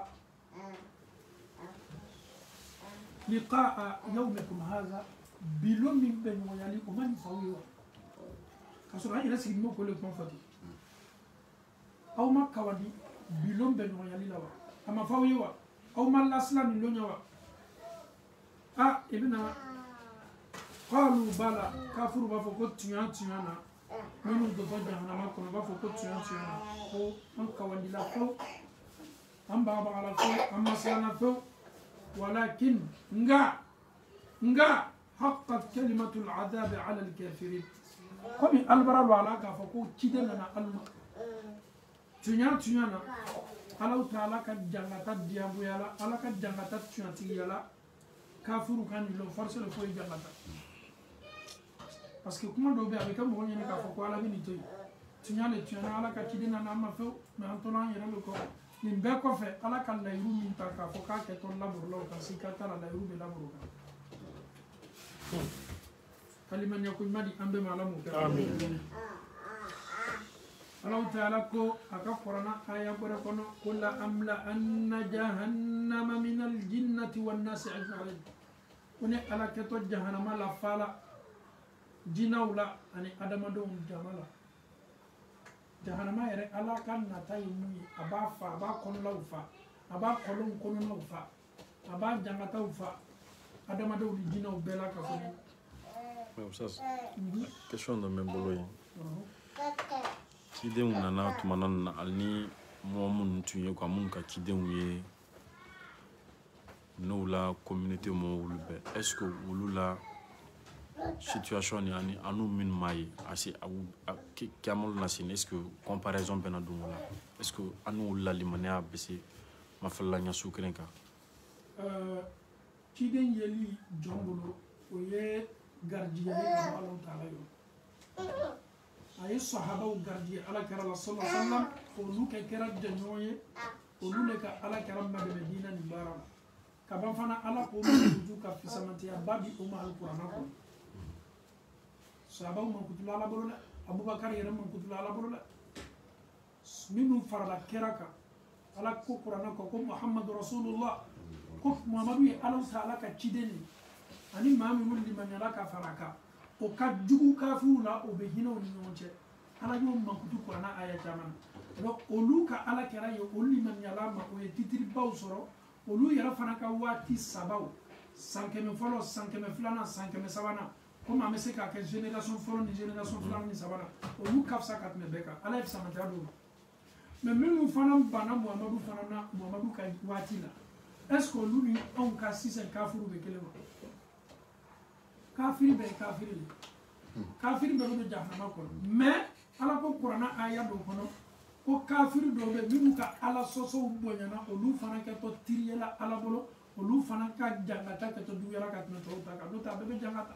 liqa'a yawmikum hadha bilo min bɛ ɲɔgɔnyali o ma nin faw ye wa ka sɔrɔ an yɛrɛ sigilen bɛ k'o le kuma fɔ ten aw ma kawandi bilo bɛ ɲɔgɔnyali la wa a ma f'aw ye wa aw ma lasila nin don ɲɛ wa a i bɛna qalu bala kafuru b'a fɔ ko tiɲɛ na minnu dɔtɔ jahanama kɔnɔ b'a fɔ ko tiɲɛ na ko an kawandila fewu an bagabagala fewu an masilana fewu walakin nga haqqat kalimatul adhabi ala al-kafirin komi albara lo ala k'a fɔ ko ciden nana alma tiɲɛ na Allahu Ta'ala ka jangata diyagoya la ala ka jangata tiɲɛtigiya la kafuru kan ni lɔ force le foyi jangata parce que kuma dɔw bɛ a bɛ kɛ mɔgɔ ɲɛna k'a fɔ ko ala bɛ nin to yen tiɲɛ le tiɲɛna ala ka ciden nana an ma fewu mɛ an tora an yɛrɛ le kɔ nin bɛɛ kɔfɛ ala ka layiru min ta k'a fɔ k'a kɛtɔ laburulaw kan si ka t'a la layiru bɛ laburu kan kalimaniya ko ɲuman di an bɛɛ ma ala m'o kɛ Allahu Ta'ala ko a ka Kurana aya wɛrɛ kɔnɔ ko la amla anna jahannama min al-jinnati wan nasi ajma'in ko ne ala kɛtɔ jahanama la fa la jinɛw la ani adamadenw jama la jahanama yɛrɛ ala ka nata ye mun ye a b'a fa a b'a kɔnɔlaw fa a b'a kɔlɔnw kɔnɔnaw fa a b'a jangataw fa adamadenw ni jinɛw bɛɛ la ka fɔ question dɔ bɛ n bolo yen cidenw nana tuma na hali ni mɔgɔ minnu tun ye minnu ka cidenw ye n'u la communauté mɔgɔw olu bɛɛ est ce que olu la situation ni ani anu minnu m'a ye asi kiyamalu na sini est ce que comparaison bɛna don o la est ce que anu olu la limaniya bɛ se mafalala ɲɛsu kelen kan ciden yeli jɔn bolo o ye gardien ye ka bɔ Allahu Ta'ala yɔrɔ a ye sahabaw gardien ala kɛra la sallallahu alaihi wasallam olu kɛra jɛɲɔgɔn ye olu le ka ala kɛra madɛmɛ diinɛ nin baara la ka ban fana ala k'o ma ka fisamantiya ba di o ma alikuranɛ kɔnɔ sahabaw man kutula ala bolo dɛ abubakar yɛrɛ man kutula ala bolo dɛ minnu farala kɛra kan ala ko kuranɛ kɔ ko muhammadu rasulullah ko muhammadu ye Allahu Ta'ala ka ciden de ani maa minnu limaniyala ka fara kan o ka jugu kafiru la o bɛ hinɛw ni ɲɔgɔn cɛ ala yo mankutu kurana aya caman donc olu ka ala kɛra ye olu limamiyala ma o ye titiri baw sɔrɔ olu yɛrɛ fana ka waati sabaw san kɛmɛ fɔlɔ san kɛmɛ filanan san kɛmɛ sabanan komi an bɛ se k'a kɛ génération fɔlɔ ni génération filanan ni sabanan olu ka fisa ka tɛmɛ bɛɛ kan ala ye fisamatɛya d'o ma mais minnu fana banna muhamadu fana na muhamadu ka waati la est ce que olu ni anw ka sisan kafiriw bɛ kelen ma kafiri bɛɛ ye kafiri de kafiri bɛɛ bɛ don jahanama kɔnɔ mais ala ko kuranna aya dɔ kɔnɔ ko kafiri dɔw bɛ minnu ka ala sɔsɔw bonyana olu fana kɛtɔ tiriyela ala bolo olu fana ka jangata kɛtɔ juguyala ka tɛmɛ tɔw ta kan n'o tɛ a bɛɛ bɛ jangata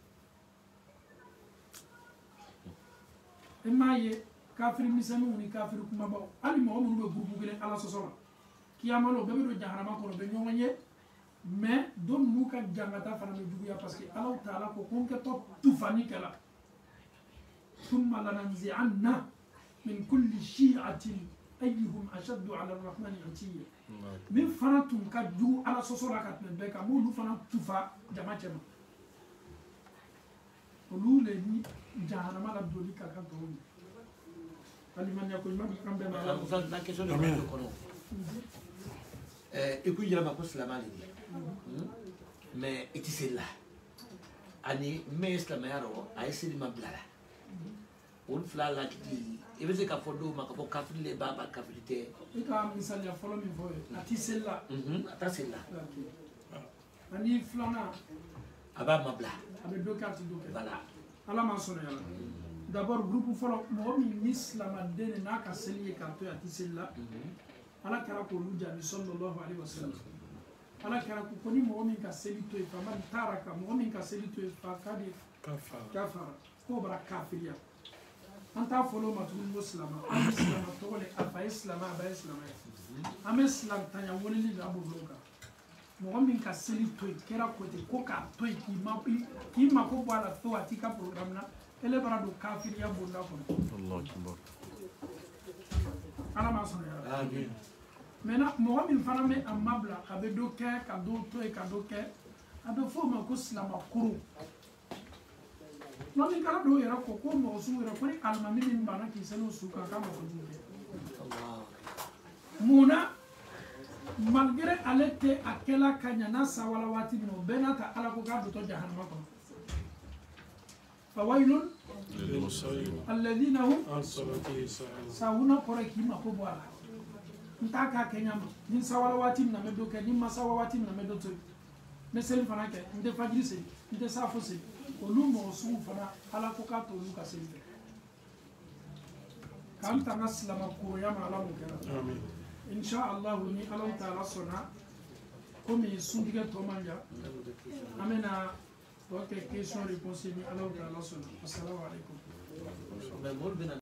e m'a ye kafiri misɛnninw ni kafiri kumabaw hali mɔgɔ minnu bɛ gurupu kelen ala sɔsɔ la kiyama la o bɛɛ bɛ don jahanama kɔnɔ u bɛ ɲɔgɔn ye mais don ninnu ka jangata fana bɛ juguya parce que ala taala ko ko n kɛtɔ tufani kɛla ثم لننزعن من كل شيعة أيهم أشد على الرحمن عتيا من فنتم كجو على سوسورا كتن بكا مولو فنا تفا جماعة ما ولو لني جهنم على دولي كاكا دولي فلمن يقول ما بكم بما la question de Kono. Écoute, il y a ma cause la maladie. Mais et c'est là. Ani mais la mère a essayé de m'ablara. On fla la qui il veut dire qu'à fond ma capo kafri le baba kafri te. Il a misali ya follow me voye. Ati sella. Ata sella. Ani flana. Aba mabla. Abe do carte do. Voilà. Ala ma sona yala. D'abord groupe follow mo mi islam adene na ka seli carte ati sella. Ala kara ko luja ni sallallahu alaihi wasallam. Ala kara ko koni mo mi ka seli to e fama taraka mo mi ka seli to e fa kadi kafara. Ko bara kafiria. Anta follow ma tun muslim am islam to wala afa islam aba islam am islam tanya woni li abu loga mo min ka seli to kera ko te ko ka to ki ma ko bala to atika program na ele bara do kafir ya bunda ko Allah akbar ala ma sona amin mena mo min fana me amabla abe do ke ka do to e ka do ke abe fo ma ko islam akuru non mi kala do yera ko ko mo su yera ko ni almami min bana ki selo su ka ka mo ko muna malgré alete akela kanyana sawala wati no benata ala ko ga do to jahannama ko fawailun lil musallin alladhina hum an salati sawuna kore ki ma ko bwala ntaka kenyama ni sawala wati na medo ke ni masawa wati na medo to mesel fana ke nde fajiri se nde safo se olu mo su fana ala ko ka to olu ka se kan ta naslama ko ya ma ala mo kera amin insha Allah ni ala taala sona ko mi sundige to manja amena donc question réponse ni ala taala sona assalamu alaikum